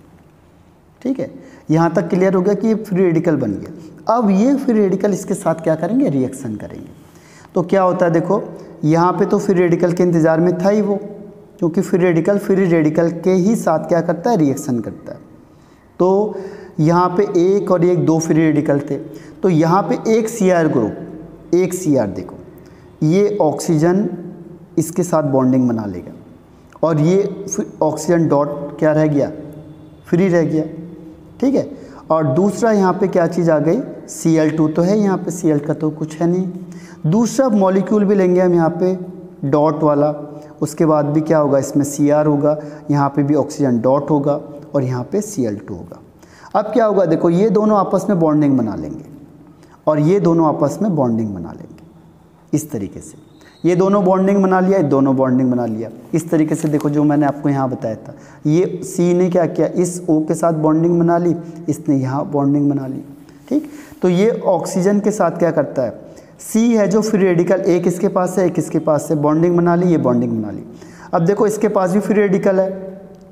ठीक है, यहाँ तक क्लियर हो गया कि ये फ्री रेडिकल बन गया। अब ये फ्री रेडिकल इसके साथ क्या करेंगे, रिएक्शन करेंगे। तो क्या होता है देखो, यहाँ पे तो फ्री रेडिकल के इंतज़ार में था ही वो, क्योंकि फ्री रेडिकल फ्री रेडिकल के ही साथ क्या करता है, रिएक्शन करता है। तो यहाँ पे एक और एक दो फ्री रेडिकल थे, तो यहाँ पे एक सी आर ग्रुप, एक सी आर देखो, ये ऑक्सीजन इसके साथ बॉन्डिंग बना लेगा और ये ऑक्सीजन डॉट क्या रह गया, फ्री रह गया। ठीक है, और दूसरा यहाँ पे क्या चीज़ आ गई, सी एल टू तो है यहाँ पे, सी एल का तो कुछ है नहीं। दूसरा मॉलिक्यूल भी लेंगे हम यहाँ पे डॉट वाला, उसके बाद भी क्या होगा, इसमें सी आर होगा, यहाँ पे भी ऑक्सीजन डॉट होगा और यहाँ पे सी एल टू होगा। अब क्या होगा देखो, ये दोनों आपस में बॉन्डिंग बना लेंगे और ये दोनों आपस में बॉन्डिंग बना लेंगे इस तरीके से। ये दोनों बॉन्डिंग बना लिया, ये दोनों बॉन्डिंग बना लिया इस तरीके से। देखो जो मैंने आपको यहाँ बताया था, ये सी ने क्या किया, इस O के साथ बॉन्डिंग बना ली, इसने यहाँ बॉन्डिंग बना ली। ठीक, तो ये ऑक्सीजन के साथ क्या करता है, सी है जो फ्री रेडिकल, एक इसके पास है एक इसके पास है, बॉन्डिंग बना ली, ये बॉन्डिंग बना ली। अब देखो इसके पास भी फ्री रेडिकल है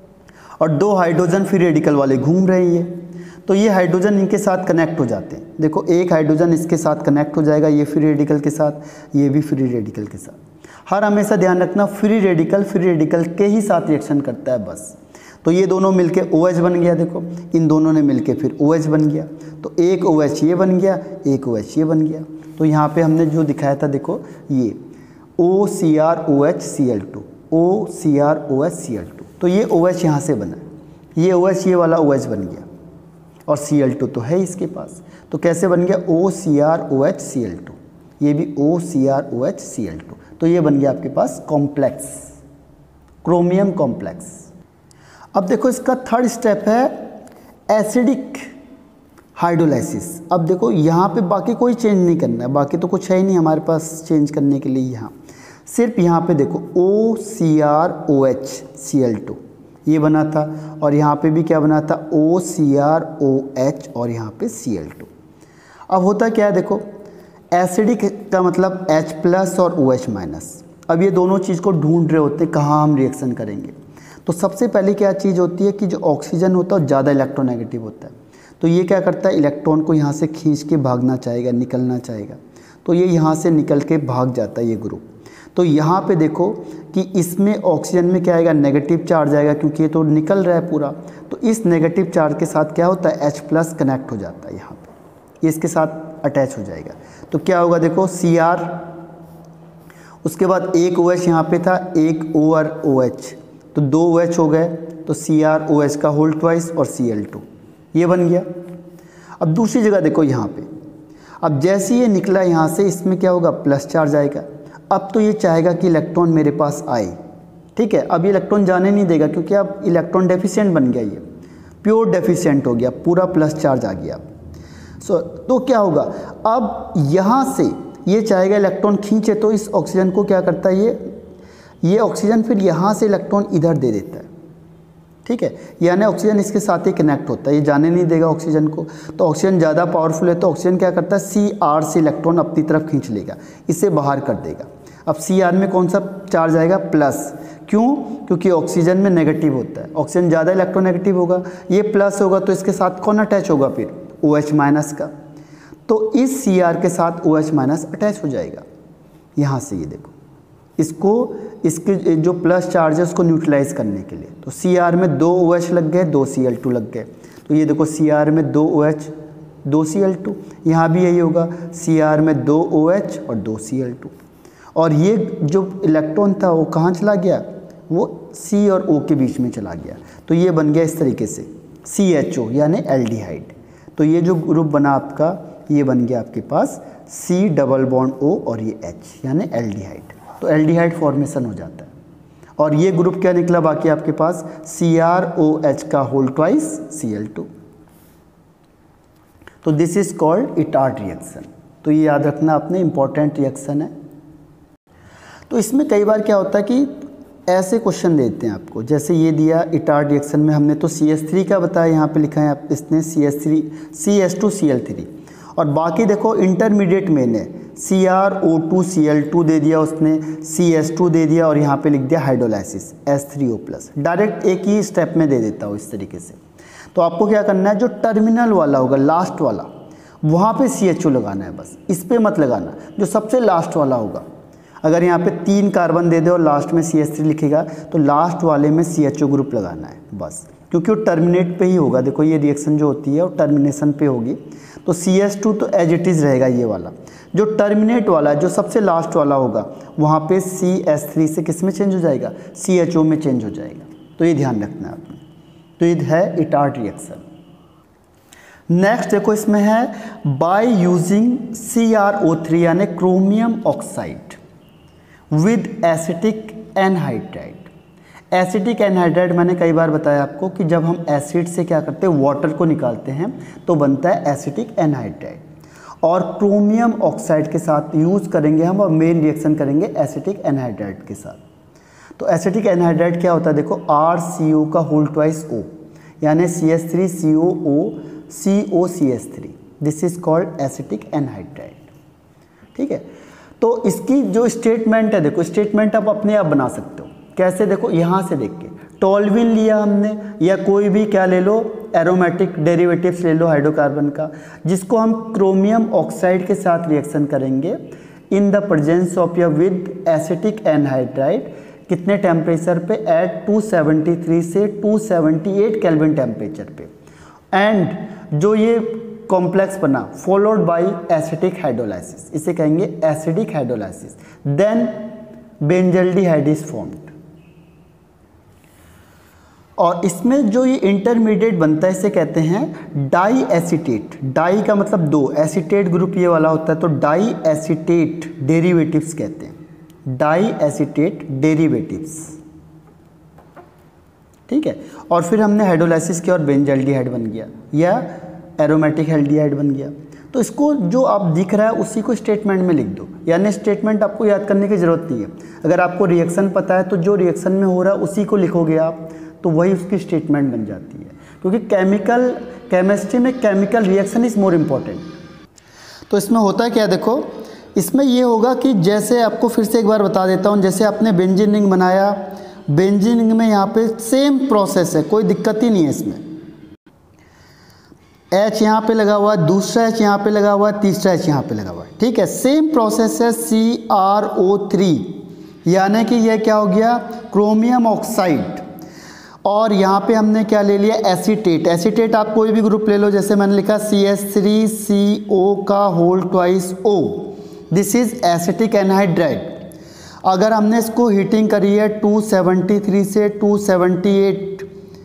और दो हाइड्रोजन फ्री रेडिकल वाले घूम रहे हैं, ये तो ये हाइड्रोजन इनके साथ कनेक्ट हो जाते हैं। देखो एक हाइड्रोजन इसके साथ कनेक्ट हो जाएगा, ये फ्री रेडिकल के साथ, ये भी फ्री रेडिकल के साथ। हर हमेशा ध्यान रखना, फ्री रेडिकल फ्री रेडिकल के ही साथ रिएक्शन करता है बस। तो ये दोनों मिलके OH बन गया, देखो इन दोनों ने मिलके फिर OH बन गया, तो एक OH ये बन गया, एक OH ये बन गया। तो यहाँ पे हमने जो दिखाया था देखो, ये O C R O H C L two, O C R O H C L two, तो ये OH यहाँ से बना, ये OH ये वाला OH बन गया और सी एल टू तो है इसके पास। तो कैसे बन गया, O C R O H C L two, ये भी O C R O H C L two, तो ये बन गया आपके पास कॉम्प्लेक्स, क्रोमियम कॉम्प्लेक्स। अब देखो इसका थर्ड स्टेप है एसिडिक हाइड्रोलाइसिस। अब देखो यहाँ पे बाकी कोई चेंज नहीं करना है, बाकी तो कुछ है ही नहीं हमारे पास चेंज करने के लिए। यहाँ सिर्फ यहाँ पे देखो O C R O H C L two ये बना था और यहाँ पे भी क्या बना था, O C R O H और यहाँ पे C L टू। अब होता क्या है देखो, एसिडिक का मतलब H प्लस और OH माइनस। अब ये दोनों चीज़ को ढूंढ रहे होते हैं कहाँ हम रिएक्शन करेंगे। तो सबसे पहले क्या चीज़ होती है कि जो ऑक्सीजन होता है ज़्यादा इलेक्ट्रोनेगेटिव होता है, तो ये क्या करता है, इलेक्ट्रॉन को यहाँ से खींच के भागना चाहेगा, निकलना चाहेगा, तो ये यहाँ से निकल के भाग जाता है ये ग्रुप। तो यहाँ पे देखो कि इसमें ऑक्सीजन में क्या आएगा, नेगेटिव चार्ज आएगा, क्योंकि ये तो निकल रहा है पूरा। तो इस नेगेटिव चार्ज के साथ क्या होता है, H प्लस कनेक्ट हो जाता है यहाँ पे, ये इसके साथ अटैच हो जाएगा। तो क्या होगा देखो, सी आर, उसके बाद एक OH यहाँ पे था, एक O और OH, तो दो OH हो गए, तो सी आर O H का होल ट्वाइस और C L टू ये बन गया। अब दूसरी जगह देखो यहाँ पे, अब जैसे ये निकला यहाँ से, इसमें क्या होगा, प्लस चार्ज आएगा। अब तो ये चाहेगा कि इलेक्ट्रॉन मेरे पास आए, ठीक है। अब ये इलेक्ट्रॉन जाने नहीं देगा, क्योंकि अब इलेक्ट्रॉन डेफिशिएंट बन गया, ये प्योर डेफिशिएंट हो गया, पूरा प्लस चार्ज आ गया। सो तो क्या होगा, अब यहाँ से ये चाहेगा इलेक्ट्रॉन खींचे, तो इस ऑक्सीजन को क्या करता है, ये ये ऑक्सीजन फिर यहाँ से इलेक्ट्रॉन इधर दे देता है, ठीक है। यानी ऑक्सीजन इसके साथ ही कनेक्ट होता है, ये जाने नहीं देगा ऑक्सीजन को। तो ऑक्सीजन ज़्यादा पावरफुल है, तो ऑक्सीजन क्या करता है, सी आर से इलेक्ट्रॉन अपनी तरफ खींच लेगा, इसे बाहर कर देगा। अब सी आर में कौन सा चार्ज आएगा, प्लस। क्यों, क्योंकि ऑक्सीजन में नेगेटिव होता है, ऑक्सीजन ज़्यादा इलेक्ट्रोनेगेटिव होगा, ये प्लस होगा, तो इसके साथ कौन अटैच होगा फिर, OH माइनस का। तो इस सी आर के साथ OH माइनस अटैच हो जाएगा यहाँ से, ये देखो इसको, इसके जो प्लस चार्ज है उसको न्यूट्रलाइज करने के लिए। तो सी आर में दो OH लग गए, दो सी एल टू लग गए। तो ये देखो सी आर में दो OH, दो सी एल टू, यहाँ भी यही होगा, सी आर में दो OH और दो सी एल टू। और ये जो इलेक्ट्रॉन था वो कहाँ चला गया, वो C और O के बीच में चला गया। तो ये बन गया इस तरीके से सी एच ओ यानी एल्डिहाइड। तो ये जो ग्रुप बना आपका, ये बन गया आपके पास C डबल बॉन्ड O और ये H यानी एल्डिहाइड। तो एल्डिहाइड फॉर्मेशन हो जाता है। और ये ग्रुप क्या निकला बाकी आपके पास, सी आर ओ एच का whole twice C L two. तो this is called Etard reaction. तो ये याद रखना आपने, इंपॉर्टेंट रिएक्शन है। तो इसमें कई बार क्या होता है कि ऐसे क्वेश्चन देते हैं आपको, जैसे ये दिया इटार्ड रिएक्शन में हमने तो सी एच थ्री का बताया, यहाँ पे लिखा है आप, इसने C H three C H two C L three, और बाकी देखो इंटरमीडिएट मेन है, C R O two C L two दे दिया उसने, सी एस टू दे दिया और यहाँ पे लिख दिया hydrolysis S three O plus. Direct एक ही स्टेप में दे देता हूँ इस तरीके से। तो आपको क्या करना है, जो टर्मिनल वाला होगा लास्ट वाला वहाँ पे सी एच ओ लगाना है, बस इस पर मत लगाना, जो सबसे लास्ट वाला होगा। अगर यहाँ पे तीन कार्बन दे दे और लास्ट में सी एच थ्री लिखेगा तो लास्ट वाले में सी एच ओ ग्रुप लगाना है बस, क्योंकि वो टर्मिनेट पे ही होगा। देखो ये रिएक्शन जो होती है वो टर्मिनेशन पे होगी, तो सी एच टू तो एज इट इज़ रहेगा ये वाला। जो टर्मिनेट वाला जो सबसे लास्ट वाला होगा वहाँ पे सी एच थ्री से किस में चेंज हो जाएगा, सी एच ओ में चेंज हो जाएगा। तो ये ध्यान रखना है आपने। तो ये है इटार्ट रिएक्शन। नेक्स्ट देखो इसमें है by using C R O three यानी chromium oxide with acetic anhydride. Acetic anhydride मैंने कई बार बताया आपको कि जब हम एसिड से क्या करते हैं वाटर को निकालते हैं तो बनता है एसिटिक एनहाइड्राइड, और क्रोमियम ऑक्साइड के साथ यूज़ करेंगे हम और मेन रिएक्शन करेंगे एसिटिक एनहाइड्राइड के साथ। तो एसिटिक एनहाइड्राइड क्या होता है, देखो आर सी ओ का होल ट्वाइस ओ यानी C H three C O O C O C H three, this is called acetic anhydride. ठीक है, तो इसकी जो स्टेटमेंट है, देखो स्टेटमेंट आप अपने आप बना सकते हो। कैसे, देखो यहाँ से देख के टोल्यूइन लिया हमने या कोई भी क्या ले लो एरोमेटिक डेरिवेटिव्स ले लो हाइड्रोकार्बन का, जिसको हम क्रोमियम ऑक्साइड के साथ रिएक्शन करेंगे इन द प्रेजेंस ऑफ या विद एसिटिक एनहाइड्राइड। कितने टेम्परेचर पे, एट टू सेवेंटी थ्री से two seventy eight kelvin temperature पे, एंड जो ये कॉम्प्लेक्स बना फॉलोड बाय एसिटिक हाइड्रोलाइसिस, इसे कहेंगे acidic hydrolysis, then benzaldehyde is formed. और इसमें जो ये इंटरमीडिएट बनता है इसे कहते हैं डाई एसीटेट। डाई का मतलब दो, एसीटेट ग्रुप ये वाला होता है, तो डाई एसीटेट डेरिवेटिव्स कहते हैं, डाई एसीटेट डेरिवेटिव्स। ठीक है, और फिर हमने हाइड्रोलाइसिस किया और बेंजल्डिहाइड बन गया या एरोमेटिक एल्डिहाइड बन गया। तो इसको जो आप दिख रहा है उसी को स्टेटमेंट में लिख दो, यानी स्टेटमेंट आपको याद करने की ज़रूरत नहीं है। अगर आपको रिएक्शन पता है तो जो रिएक्शन में हो रहा है उसी को लिखोगे आप, तो वही उसकी स्टेटमेंट बन जाती है, क्योंकि केमिकल केमिस्ट्री में chemical reaction is more important. तो इसमें होता है क्या, देखो इसमें ये होगा कि जैसे आपको फिर से एक बार बता देता हूँ, जैसे आपने बेंजीन रिंग बनाया, बेंजीन रिंग में यहाँ पे सेम प्रोसेस है, कोई दिक्कत ही नहीं है इसमें। H यहाँ पे लगा हुआ है, दूसरा H यहाँ पे लगा हुआ है, तीसरा H यहाँ पे लगा हुआ है। ठीक है, सेम प्रोसेस है सी आर ओ थ्री, यानी कि यह क्या हो गया क्रोमियम ऑक्साइड, और यहाँ पे हमने क्या ले लिया एसीटेट। एसीटेट आप कोई भी ग्रुप ले लो, जैसे मैंने लिखा सी एच थ्री सी ओ का whole twice O, this is acetic anhydride. अगर हमने इसको हीटिंग करी है टू सेवेंटी थ्री से two seventy eight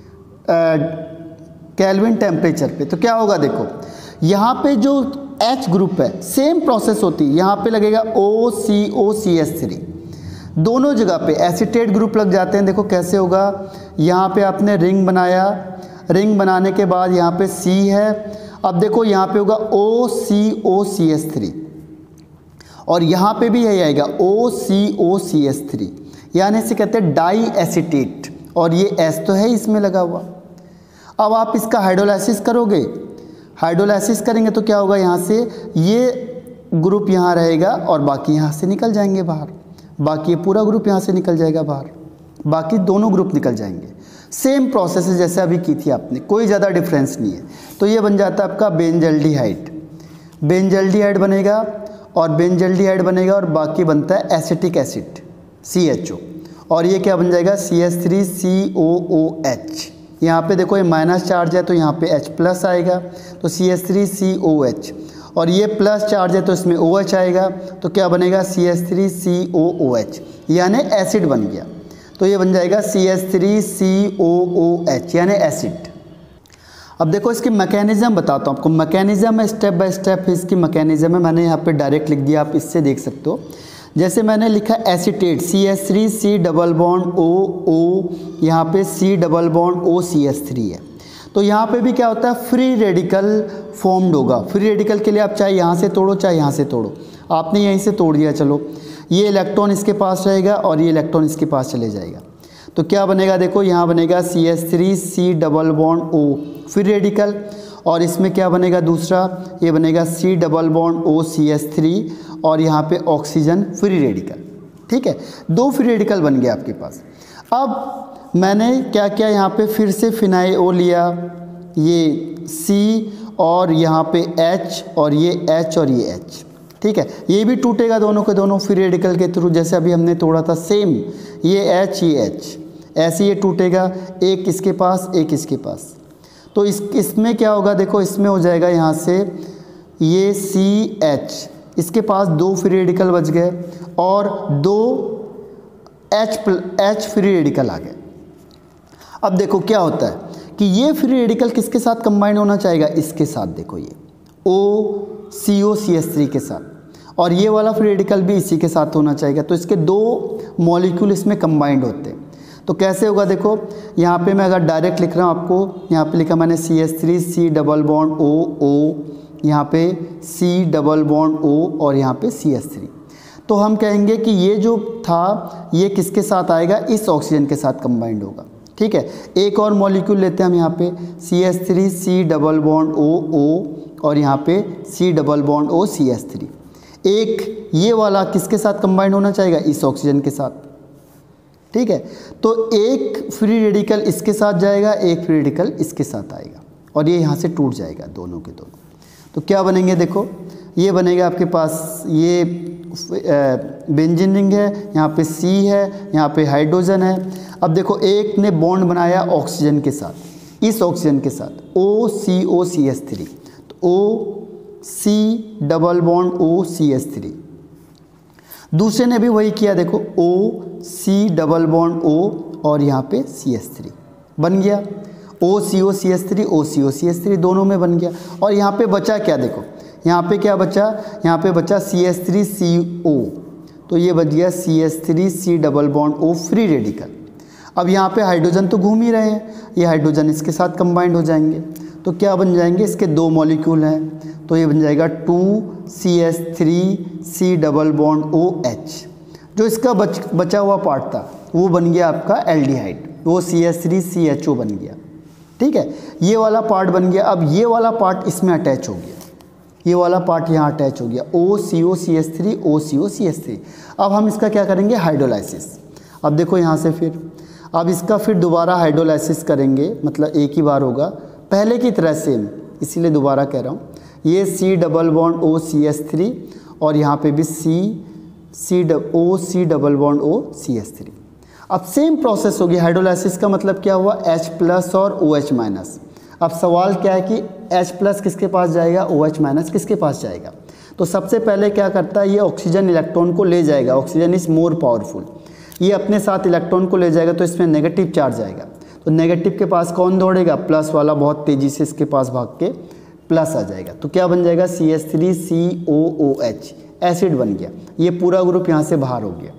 kelvin temperature पे, तो क्या होगा, देखो यहाँ पे जो H ग्रुप है सेम प्रोसेस होती है, यहाँ पे लगेगा O C O C H three, दोनों जगह पे एसीटेट ग्रुप लग जाते हैं। देखो कैसे होगा, यहाँ पे आपने रिंग बनाया, रिंग बनाने के बाद यहाँ पे C है, अब देखो यहाँ पे होगा O C O C H three, और यहाँ पे भी यही आएगा O C O C H three, यानी इसे कहते हैं डाई एसीटेट, और ये S तो है इसमें लगा हुआ। अब आप इसका हाइड्रोलाइसिस करोगे, हाइड्रोलाइसिस करेंगे तो क्या होगा, यहाँ से ये ग्रुप यहाँ रहेगा और बाकी यहाँ से निकल जाएंगे बाहर, बाकी ये पूरा ग्रुप यहाँ से निकल जाएगा बाहर, बाकी दोनों ग्रुप निकल जाएंगे। सेम प्रोसेस है जैसे अभी की थी आपने, कोई ज़्यादा डिफरेंस नहीं है। तो ये बन जाता है आपका बेंजल्डिहाइड, बेंजल्डिहाइड बनेगा और बेंजल्डिहाइड बनेगा और बाकी बनता है acetic acid C H O, और ये क्या बन जाएगा C H three C O O H. यहाँ पे देखो ये माइनस चार्ज है तो यहाँ पे H प्लस आएगा, तो C H three C O H, और ये प्लस चार्ज है तो इसमें OH आएगा, तो क्या बनेगा C H three C O O H, यानी एसिड बन गया। तो ये बन जाएगा C H three C O O H यानी एसिड। अब देखो इसकी मैकेनिज़्म बताता हूँ आपको, मैकेनिज़्म है स्टेप बाय स्टेप इसकी मैकेनिज़्म है, मैंने यहाँ पे डायरेक्ट लिख दिया, आप इससे देख सकते हो। जैसे मैंने लिखा acetate C H three C double bond O O, यहाँ पे C double bond O C H three है, तो यहाँ पे भी क्या होता है फ्री रेडिकल फॉर्म्ड होगा। फ्री रेडिकल के लिए आप चाहे यहाँ से तोड़ो चाहे यहाँ से तोड़ो, आपने यहीं से तोड़ दिया, चलो ये इलेक्ट्रॉन इसके पास रहेगा और ये इलेक्ट्रॉन इसके पास चले जाएगा, तो क्या बनेगा, देखो यहाँ बनेगा C H three C double bond O free radical, और इसमें क्या बनेगा दूसरा, ये बनेगा C double bond O C H three और यहाँ पे ऑक्सीजन फ्री रेडिकल। ठीक है, दो फ्री रेडिकल बन गया आपके पास। अब मैंने क्या किया, यहाँ पे फिर से फिनाइल ओ लिया, ये C और यहाँ पे H और ये H और ये H। ठीक है, ये भी टूटेगा दोनों के दोनों फ्री रेडिकल के थ्रू, जैसे अभी हमने तोड़ा था सेम, ये H ये H, ऐसे ये टूटेगा, एक इसके पास एक इसके पास। तो इस इसमें क्या होगा, देखो इसमें हो जाएगा यहाँ से ये सी एच, इसके पास दो फ्री रेडिकल बच गए और दो H H फ्री रेडिकल आ गए। अब देखो क्या होता है कि ये फ्री रेडिकल किसके साथ कंबाइन होना चाहेगा, इसके साथ, देखो ये O C O C H three के साथ, और ये वाला फ्री रेडिकल भी इसी के साथ होना चाहिए। तो इसके दो मॉलिक्यूल इसमें कंबाइंड होते हैं। तो कैसे होगा, देखो यहाँ पे मैं अगर डायरेक्ट लिख रहा हूँ आपको, यहाँ पे लिखा मैंने C H three, C double bond O O, यहाँ पे C डबल बॉन्ड O और यहाँ पे सी एच थ्री। तो हम कहेंगे कि ये जो था ये किसके साथ आएगा, इस ऑक्सीजन के साथ कंबाइंड होगा। ठीक है, एक और मॉलिक्यूल लेते हैं हम, यहाँ पे C H three, C double bond O O और यहाँ पे C double bond O C H three. एक ये वाला किसके साथ कंबाइंड होना चाहिए, इस ऑक्सीजन के साथ। ठीक है, तो एक फ्री रेडिकल इसके साथ जाएगा, एक फ्री रेडिकल इसके साथ आएगा और ये यहाँ से टूट जाएगा दोनों के दोनों। तो क्या बनेंगे, देखो ये बनेगा आपके पास, ये बेंजीन रिंग है, यहाँ पे C है, यहाँ पे हाइड्रोजन है। अब देखो एक ने बॉन्ड बनाया ऑक्सीजन के साथ, इस ऑक्सीजन के साथ O C O C H three, तो O C double bond O C H three. दूसरे ने भी वही किया, देखो O C double bond O और यहाँ पे C H थ्री बन गया, O C O C H three, O C O C H three दोनों में बन गया। और यहाँ पे बचा क्या, देखो यहाँ पे क्या बचा, यहाँ पे बचा C H three C O, तो ये बच गया C H three C double bond O free radical. अब यहाँ पे हाइड्रोजन तो घूम ही रहे हैं, ये हाइड्रोजन इसके साथ कंबाइंड हो जाएंगे, तो क्या बन जाएंगे, इसके दो मॉलिक्यूल हैं, तो ये बन जाएगा two C H three C double bond O H। जो इसका बच बचा हुआ पार्ट था वो बन गया आपका एल्डिहाइड, वो C H three C H O बन गया। ठीक है, ये वाला पार्ट बन गया। अब ये वाला पार्ट इसमें अटैच हो गया, ये वाला पार्ट यहाँ अटैच हो गया, O C O C H three O C O C H three. अब हम इसका क्या करेंगे, हाइड्रोलाइसिस। अब देखो यहाँ से फिर अब इसका फिर दोबारा हाइड्रोलाइसिस करेंगे, मतलब एक ही बार होगा, पहले की तरह सेम, इसीलिए दोबारा कह रहा हूँ। ये C double bond O C H three और यहाँ पे भी C C O C double bond O C H three. अब सेम प्रोसेस होगी। हाइड्रोलाइसिस का मतलब क्या हुआ, H प्लस और OH माइनस। अब सवाल क्या है कि H प्लस किसके पास जाएगा, OH माइनस किसके पास जाएगा। तो सबसे पहले क्या करता है, ये ऑक्सीजन इलेक्ट्रॉन को ले जाएगा, ऑक्सीजन इज़ मोर पावरफुल, ये अपने साथ इलेक्ट्रॉन को ले जाएगा, तो इसमें नेगेटिव चार्ज आएगा। तो नेगेटिव के पास कौन दौड़ेगा, प्लस वाला बहुत तेज़ी से इसके पास भाग के प्लस आ जाएगा। तो क्या बन जाएगा, C H three C O O H, acid बन गया। ये पूरा ग्रुप यहाँ से बाहर हो गया।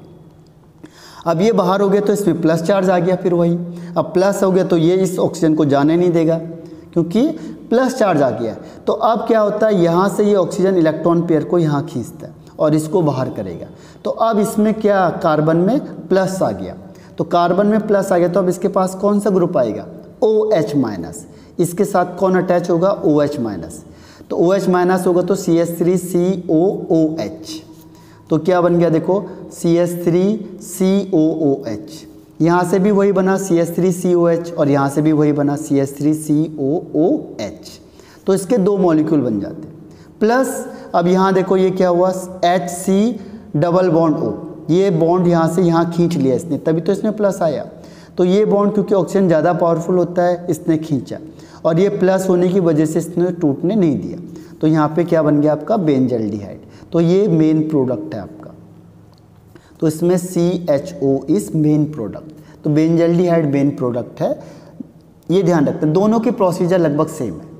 अब ये बाहर हो गया तो इसमें प्लस चार्ज आ गया, फिर वही। अब प्लस हो गया तो ये इस ऑक्सीजन को जाने नहीं देगा क्योंकि प्लस चार्ज आ गया। तो अब क्या होता है, यहाँ से ये ऑक्सीजन इलेक्ट्रॉन पेयर को यहाँ खींचता है और इसको बाहर करेगा। तो अब इसमें क्या, कार्बन में प्लस आ गया, तो कार्बन में प्लस आ गया तो अब इसके पास कौन सा ग्रुप आएगा, OH माइनस। इसके साथ कौन अटैच होगा, OH माइनस। तो OH माइनस होगा तो C H three C O O H। तो क्या बन गया, देखो C H three C O O H। यहाँ से भी वही बना C H three C O H और यहाँ से भी वही बना C H three C O O H। तो इसके दो मॉलिक्यूल बन जाते हैं। प्लस अब यहाँ देखो ये क्या हुआ, H C double bond O, ये बॉन्ड यहाँ से यहाँ खींच लिया इसने, तभी तो इसमें प्लस आया। तो ये बॉन्ड क्योंकि ऑक्सीजन ज़्यादा पावरफुल होता है, इसने खींचा और ये प्लस होने की वजह से इसने टूटने नहीं दिया। तो यहाँ पे क्या बन गया आपका, बेंजल्डिहाइड। तो ये मेन प्रोडक्ट है आपका, तो इसमें C H O इस मेन प्रोडक्ट। तो बेंजल्डिहाइड मेन प्रोडक्ट है, ये ध्यान रखते हैं। दोनों की प्रोसीजर लगभग सेम है।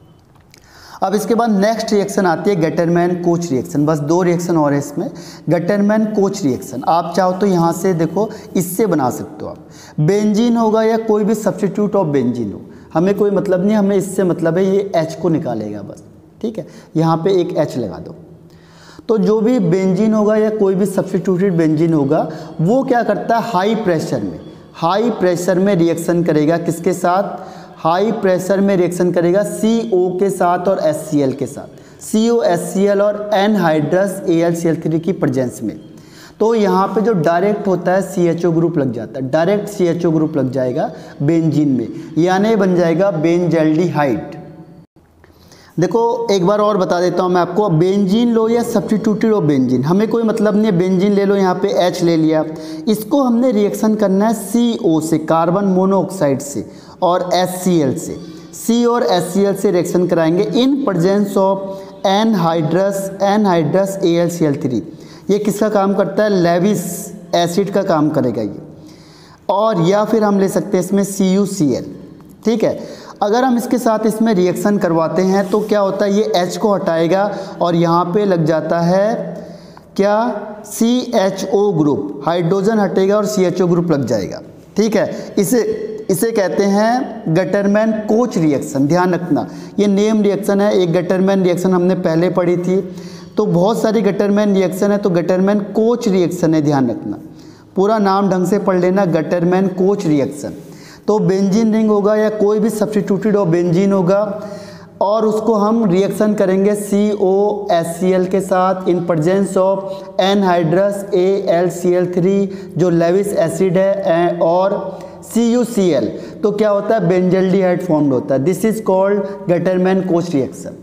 अब इसके बाद नेक्स्ट रिएक्शन आती है गटरमैन कोच रिएक्शन। बस दो रिएक्शन और है इसमें, गटरमैन कोच रिएक्शन। आप चाहो तो यहाँ से देखो इससे बना सकते हो आप, बेंजीन होगा या कोई भी सब्स्टिट्यूट ऑफ बेंजीन हो, हमें कोई मतलब नहीं, हमें इससे मतलब है ये H को निकालेगा बस। ठीक है, यहाँ पे एक H लगा दो। तो जो भी बेंजीन होगा या कोई भी सब्स्टिट्यूटेड बेंजीन होगा वो क्या करता है, हाई प्रेशर में हाई प्रेशर में रिएक्शन करेगा, किसके साथ, हाई प्रेशर में रिएक्शन करेगा सी ओ के साथ और एस सी एल के साथ, C O S C L और anhydrous A L C L three की प्रेजेंस में। तो यहाँ पे जो डायरेक्ट होता है सी एच ओ ग्रुप लग जाता है, direct C H O group लग जाएगा बेंजीन में, यानी बन जाएगा बेंजल्डिहाइड। देखो एक बार और बता देता हूँ मैं आपको, बेंजीन लो या सब्स्टिट्यूटेड ऑफ बेंजीन, हमें कोई मतलब नहीं है, बेंजीन ले लो, यहाँ पे H ले लिया, इसको हमने रिएक्शन करना है सी ओ से, कार्बन मोनोऑक्साइड से, और एस सी एल से, C और एस सी एल से रिएक्शन कराएंगे in presence of anhydrous anhydrous A L C L three. ये किसका काम करता है? लेविस एसिड का काम करेगा ये, और या फिर हम ले सकते हैं इसमें सी यू सी एल। ठीक है, अगर हम इसके साथ इसमें रिएक्शन करवाते हैं तो क्या होता है, ये H को हटाएगा और यहाँ पे लग जाता है क्या, C H O group, hydrogen हटेगा और सी एच ओ ग्रुप लग जाएगा। ठीक है, इसे इसे कहते हैं गटरमैन कोच रिएक्शन। ध्यान रखना, ये नेम रिएक्शन है, एक गटरमैन रिएक्शन हमने पहले पढ़ी थी, तो बहुत सारी गटरमैन रिएक्शन है, तो गटरमैन कोच रिएक्शन है, ध्यान रखना, पूरा नाम ढंग से पढ़ लेना, गटरमैन कोच रिएक्शन। तो बेंजीन रिंग होगा या कोई भी सब्स्टिट्यूटेड ऑफ बेंजीन होगा, और उसको हम रिएक्शन करेंगे सी ओ एस सी एल के साथ in presence of anhydrous A L C L three जो लेविस एसिड है, और सी यू सी एल, तो क्या होता है, बेंजल्डिहाइड फॉर्म्ड होता है। This is called Gattermann Koch reaction.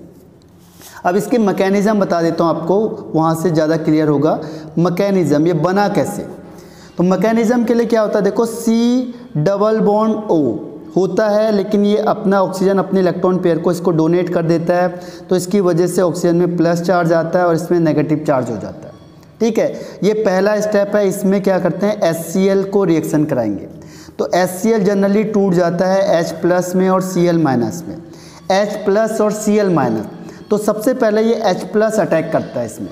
अब इसके मैकेनिज्म बता देता हूँ आपको, वहाँ से ज़्यादा क्लियर होगा। मैकेनिज्म ये बना कैसे, तो मैकेनिज्म के लिए क्या होता है, देखो सी डबल बॉन्ड ओ होता है, लेकिन ये अपना ऑक्सीजन अपने इलेक्ट्रॉन पेयर को इसको डोनेट कर देता है, तो इसकी वजह से ऑक्सीजन में प्लस चार्ज आता है और इसमें नेगेटिव चार्ज हो जाता है। ठीक है, ये पहला स्टेप है। इसमें क्या करते हैं, एच सी एल को रिएक्शन कराएंगे, तो एच सी एल जनरली टूट जाता है H प्लस में और सी एल माइनस में, H प्लस और सी एल माइनस। तो सबसे पहले ये H प्लस अटैक करता है इसमें,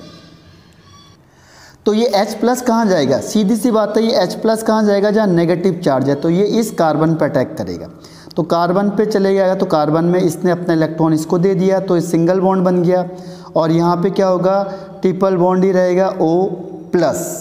तो ये H प्लस कहाँ जाएगा, सीधी सी बात है, ये H प्लस कहाँ जाएगा, जहाँ नेगेटिव चार्ज है, तो ये इस कार्बन पे अटैक करेगा, तो कार्बन पे चले जाएगा, तो कार्बन में इसने अपना इलेक्ट्रॉन इसको दे दिया, तो सिंगल बॉन्ड बन गया, और यहाँ पे क्या होगा, ट्रिपल बॉन्ड ही रहेगा O प्लस।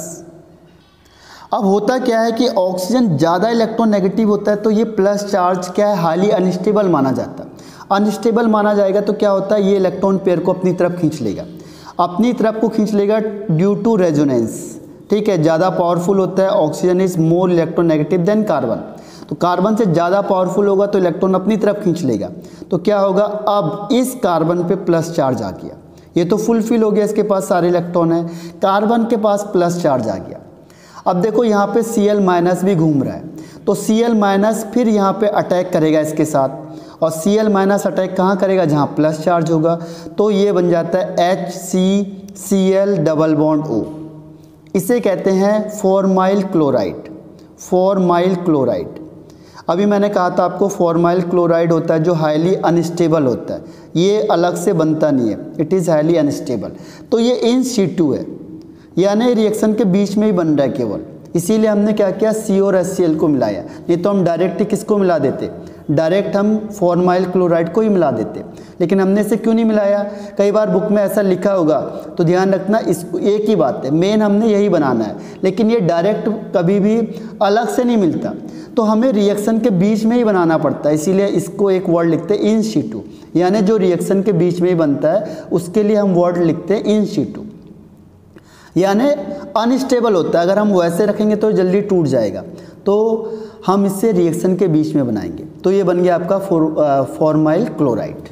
अब होता क्या है कि ऑक्सीजन ज़्यादा इलेक्ट्रॉन नेगेटिव होता है, तो ये प्लस चार्ज क्या है, हाईली अनस्टेबल माना जाता है। अनस्टेबल माना जाएगा तो क्या होता है, ये इलेक्ट्रॉन पेयर को अपनी तरफ खींच लेगा, अपनी तरफ को खींच लेगा ड्यू टू रेजोनेंस। ठीक है, ज़्यादा पावरफुल होता है, oxygen is more electronegative than carbon, तो कार्बन से ज़्यादा पावरफुल होगा तो इलेक्ट्रॉन अपनी तरफ खींच लेगा, तो क्या होगा, अब इस कार्बन पे प्लस चार्ज आ गया, ये तो फुलफिल हो गया, इसके पास सारे इलेक्ट्रॉन है, कार्बन के पास प्लस चार्ज आ गया। अब देखो यहाँ पे सी एल माइनस भी घूम रहा है, तो सी एल माइनस फिर यहाँ पे अटैक करेगा इसके साथ, और सी एल माइनस अटैक कहाँ करेगा, जहाँ प्लस चार्ज होगा, तो ये बन जाता है H C C L double bond O. इसे कहते हैं फॉर्माइल क्लोराइड, फॉर्माइल क्लोराइड। अभी मैंने कहा था आपको फॉर्माइल क्लोराइड होता है जो हाईली अनस्टेबल होता है, ये अलग से बनता नहीं है, इट इज़ हाईली अनस्टेबल, तो ये इन सीटू है, यानी रिएक्शन के बीच में ही बन रहा है केवल, इसीलिए हमने क्या किया, सी और एस सी एल को मिलाया, नहीं तो हम डायरेक्ट ही किसको मिला देते, डायरेक्ट हम फॉर्माइल क्लोराइड को ही मिला देते, लेकिन हमने इसे क्यों नहीं मिलाया, कई बार बुक में ऐसा लिखा होगा, तो ध्यान रखना, इस एक ही बात है, मेन हमने यही बनाना है, लेकिन ये डायरेक्ट कभी भी अलग से नहीं मिलता, तो हमें रिएक्शन के बीच में ही बनाना पड़ता है, इसीलिए इसको एक वर्ड लिखते हैं इन सीटू, यानी जो रिएक्शन के बीच में ही बनता है उसके लिए हम वर्ड लिखते हैं इन सीटू, यानी अनस्टेबल होता है, अगर हम वैसे रखेंगे तो जल्दी टूट जाएगा, तो हम इससे रिएक्शन के बीच में बनाएंगे, तो ये बन गया आपका फॉर्माइल क्लोराइड।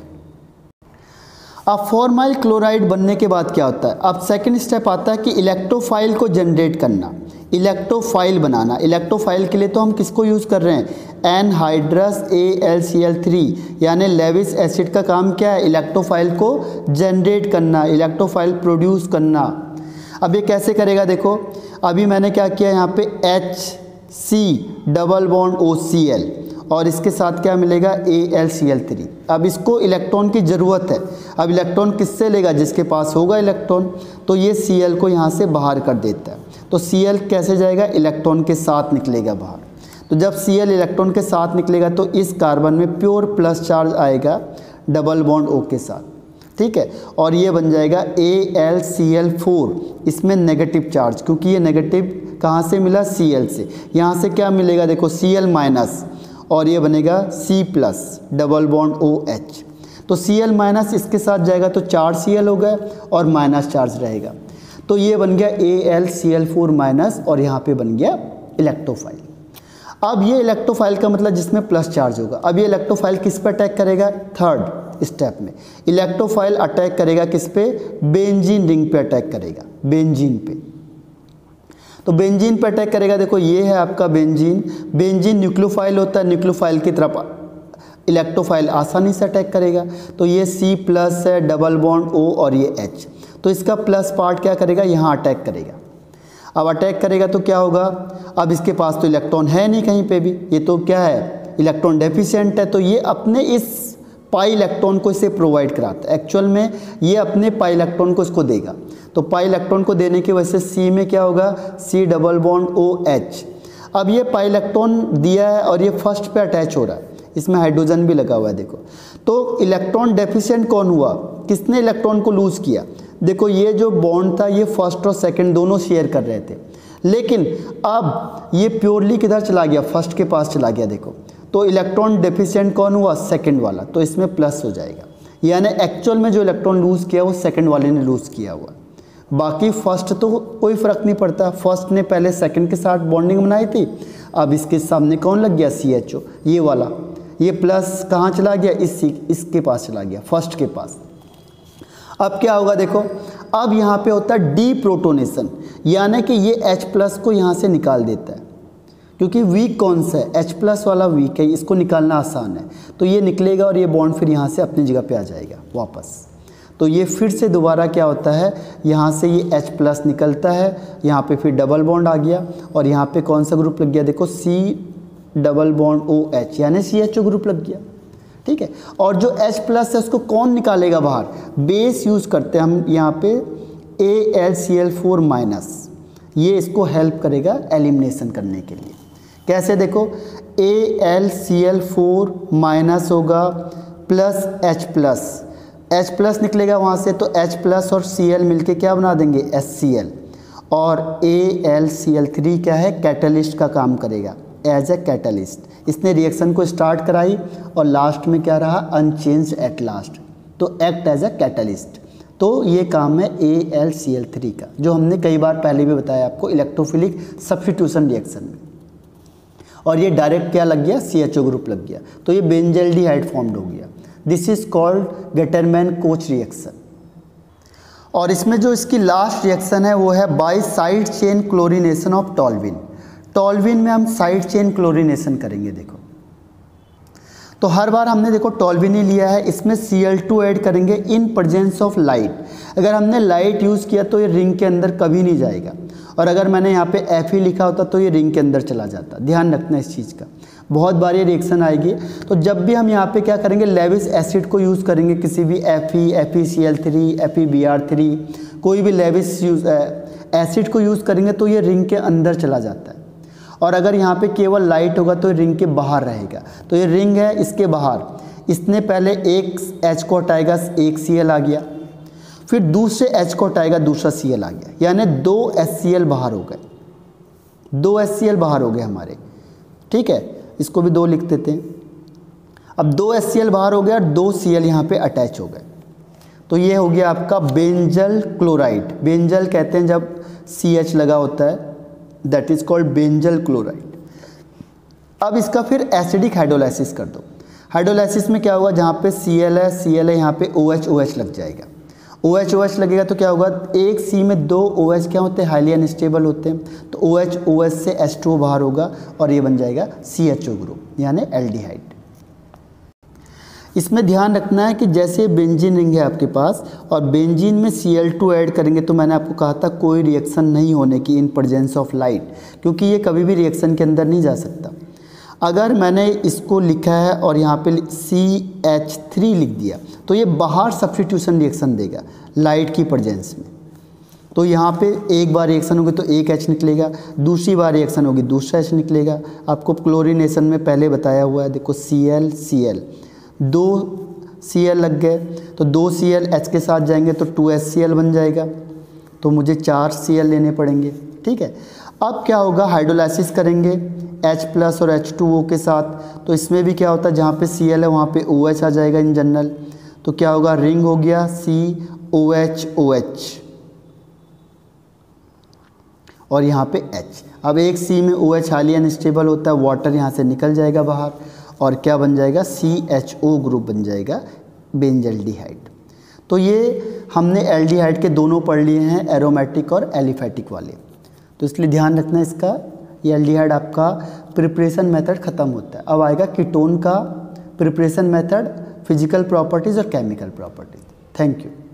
अब फॉर्माइल क्लोराइड बनने के बाद क्या होता है, अब सेकंड स्टेप आता है कि इलेक्ट्रोफाइल को जनरेट करना, इलेक्ट्रोफाइल बनाना। इलेक्ट्रोफाइल के लिए तो हम किसको यूज़ कर रहे हैं, anhydrous A L C L three, यानी लेविस एसिड का काम क्या है, इलेक्ट्रोफाइल को जनरेट करना, इलेक्ट्रोफाइल प्रोड्यूस करना। अब ये कैसे करेगा, देखो अभी मैंने क्या किया, यहाँ पे H C double bond O C L और इसके साथ क्या मिलेगा, A L C L three. अब इसको इलेक्ट्रॉन की ज़रूरत है, अब इलेक्ट्रॉन किससे लेगा, जिसके पास होगा इलेक्ट्रॉन, तो ये सी एल को यहाँ से बाहर कर देता है, तो सी एल कैसे जाएगा, इलेक्ट्रॉन के साथ निकलेगा बाहर, तो जब सी एल इलेक्ट्रॉन के साथ निकलेगा तो इस कार्बन में प्योर प्लस चार्ज आएगा डबल बॉन्ड ओ के साथ, ठीक है, और ये बन जाएगा A L C L four, इसमें नेगेटिव चार्ज, क्योंकि ये नेगेटिव कहाँ से मिला, सी एल से, यहाँ से क्या मिलेगा, देखो सी एल माइनस और ये बनेगा C plus double bond O H. तो सी एल माइनस इसके साथ जाएगा तो चार सी एल हो गए और माइनस चार्ज रहेगा, तो ये बन गया A L C L four minus और यहाँ पे बन गया इलेक्ट्रोफाइल। अब ये इलेक्ट्रोफाइल का मतलब जिसमें प्लस चार्ज होगा। अब ये इलेक्ट्रोफाइल किस पे अटैक करेगा, थर्ड स्टेप में इलेक्ट्रोफाइल अटैक करेगा किस पे, बेंजीन रिंग पे अटैक करेगा, बेंजीन पे। तो बेंजीन पे अटैक करेगा, देखो ये है आपका बेंजीन। बेंजीन न्यूक्लियोफाइल होता है, न्यूक्लियोफाइल की तरफ इलेक्ट्रोफाइल आसानी से अटैक करेगा। तो ये C प्लस है, डबल बॉन्ड O और ये H, तो इसका प्लस पार्ट क्या करेगा, यहाँ अटैक करेगा। अब अटैक करेगा तो क्या होगा, अब इसके पास तो इलेक्ट्रॉन है नहीं कहीं पे भी, ये तो क्या है, इलेक्ट्रॉन डेफिशिएंट है, तो ये अपने इस पाई इलेक्ट्रॉन को इसे प्रोवाइड कराता है। एक्चुअल में ये अपने पाई इलेक्ट्रॉन को इसको देगा, तो पाई इलेक्ट्रॉन को देने की वजह से सी में क्या होगा, C double bond O H. अब ये पाई इलेक्ट्रॉन दिया है और ये फर्स्ट पे अटैच हो रहा है, इसमें हाइड्रोजन भी लगा हुआ है देखो। तो इलेक्ट्रॉन डेफिशिएंट कौन हुआ, किसने इलेक्ट्रॉन को लूज़ किया, देखो ये जो बॉन्ड था ये फर्स्ट और सेकंड दोनों शेयर कर रहे थे, लेकिन अब ये प्योरली किधर चला गया, फर्स्ट के पास चला गया देखो। तो इलेक्ट्रॉन डेफिशिएंट कौन हुआ, सेकंड वाला, तो इसमें प्लस हो जाएगा। यानी एक्चुअल में जो इलेक्ट्रॉन लूज़ किया वो सेकंड वाले ने लूज़ किया हुआ, बाकी फर्स्ट तो कोई फ़र्क नहीं पड़ता, फर्स्ट ने पहले सेकंड के साथ बॉन्डिंग बनाई थी, अब इसके सामने कौन लग गया, सी एच ओ, ये वाला, ये प्लस कहाँ चला गया, इस इसके पास चला गया, फर्स्ट के पास। अब क्या होगा देखो, अब यहाँ पे होता है डी प्रोटोनेशन, यानी कि ये H प्लस को यहाँ से निकाल देता है, क्योंकि वीक कौन सा है, H प्लस वाला वीक है, इसको निकालना आसान है, तो ये निकलेगा और ये बॉन्ड फिर यहाँ से अपनी जगह पे आ जाएगा वापस। तो ये फिर से दोबारा क्या होता है, यहाँ से ये H प्लस निकलता है, यहाँ पे फिर डबल बॉन्ड आ गया और यहाँ पे कौन सा ग्रुप लग गया, देखो C double bond O H, यानी सी एच ओ ग्रुप लग गया, ठीक है। और जो H प्लस है उसको कौन निकालेगा बाहर, बेस यूज़ करते हैं हम यहाँ पे A L C L four minus, ये इसको हेल्प करेगा एलिमिनेशन करने के लिए। कैसे देखो, A L C L four minus होगा plus H plus, H plus निकलेगा वहाँ से, तो H प्लस और Cl मिलके क्या बना देंगे, एच सी एल, और A L C L three क्या है, कैटलिस्ट का काम करेगा एज ए कैटलिस्ट। इसने रिएक्शन को स्टार्ट कराई और लास्ट में क्या रहा, अनचेंज्ड एट लास्ट, तो एक्ट एज ए कैटलिस्ट। तो ये काम है A L C L three का, जो हमने कई बार पहले भी बताया आपको इलेक्ट्रोफिलिक सब्स्टिट्यूशन रिएक्शन में। और ये डायरेक्ट क्या लग गया, सी एच ओ ग्रुप लग गया, तो ये बेंजल्डिहाइड फॉर्म्ड हो गया। This is called Gattermann Koch reaction. और इसमें जो इसकी लास्ट रिएक्शन है वो है by side chain chlorination of toluene. Toluene में हम साइड चेन क्लोरीनेशन करेंगे देखो, तो हर बार हमने देखो टॉल्विन ही लिया है, इसमें सी एल टू ऐड करेंगे इन प्रेजेंस ऑफ लाइट। अगर हमने लाइट यूज़ किया तो ये रिंग के अंदर कभी नहीं जाएगा, और अगर मैंने यहाँ पे एफ ही लिखा होता तो ये रिंग के अंदर चला जाता। ध्यान रखना इस चीज़ का, बहुत बार ये रिएक्शन आएगी। तो जब भी हम यहाँ पे क्या करेंगे, लेविस एसिड को यूज़ करेंगे, किसी भी F E F E C L three F E B R three कोई भी लेविस यूज एसिड को यूज़ करेंगे तो ये रिंग के अंदर चला जाता है। और अगर यहाँ पे केवल लाइट होगा तो रिंग के बाहर रहेगा। तो ये रिंग है, इसके बाहर इसने पहले एक H को हटाएगा, एक Cl आ गया, फिर दूसरे H को हटाएगा, दूसरा Cl आ गया, यानी दो HCl बाहर हो गए, दो HCl बाहर हो गए हमारे, ठीक है। इसको भी दो लिख देते हैं। अब दो HCl बाहर हो गया और दो Cl यहाँ पे अटैच हो गए, तो ये हो गया आपका बेंजल क्लोराइड। बेंजल कहते हैं जब सी एच लगा होता है, that is called benzal chloride. अब इसका फिर एसिडिक हाइड्रोलाइसिस कर दो। हाइड्रोलाइसिस में क्या होगा, जहाँ पे Cl है Cl है, यहाँ पे OH OH लग जाएगा। OH OH लगेगा तो क्या होगा, एक C में दो OH क्या होते हैं, हाईली अनस्टेबल होते हैं, तो OH OH से H टू O बाहर होगा और ये बन जाएगा सी एच ओ ग्रुप, यानी एल्डिहाइड। इसमें ध्यान रखना है कि जैसे बेंजीन रिंग है आपके पास और बेंजीन में सी एल टू ऐड करेंगे, तो मैंने आपको कहा था कोई रिएक्शन नहीं होने की इन प्रेजेंस ऑफ लाइट, क्योंकि ये कभी भी रिएक्शन के अंदर नहीं जा सकता। अगर मैंने इसको लिखा है और यहाँ पे सी एच थ्री लिख दिया तो ये बाहर सब्स्टिट्यूशन रिएक्शन देगा लाइट की प्रेजेंस में। तो यहाँ पे एक बार रिएक्शन होगी तो एक H निकलेगा, दूसरी बार रिएक्शन होगी दूसरा H निकलेगा। आपको क्लोरीनेशन में पहले बताया हुआ है, देखो सी एल सी एल, दो Cl लग गए तो दो Cl H के साथ जाएंगे तो टू एच सी एल बन जाएगा, तो मुझे चार Cl लेने पड़ेंगे, ठीक है। अब क्या होगा, हाइड्रोलाइसिस करेंगे, H प्लस और एच टू ओ के साथ, तो इसमें भी क्या होता है, जहाँ पे Cl है वहाँ पे OH आ जाएगा इन जनरल, तो क्या होगा, रिंग हो गया C O H O H और यहाँ पे H। अब एक C में OH हाईली अनस्टेबल होता है, वाटर यहाँ से निकल जाएगा बाहर और क्या बन जाएगा, C H O ग्रुप बन जाएगा, बेंजल्डिहाइड। तो ये हमने एल्डिहाइड के दोनों पढ़ लिए हैं, एरोमेटिक और एलिफेटिक वाले, तो इसलिए ध्यान रखना इसका। ये एल्डिहाइड आपका प्रिपरेशन मेथड ख़त्म होता है। अब आएगा कीटोन का प्रिपरेशन मेथड, फिजिकल प्रॉपर्टीज़ और केमिकल प्रॉपर्टीज़। Thank you.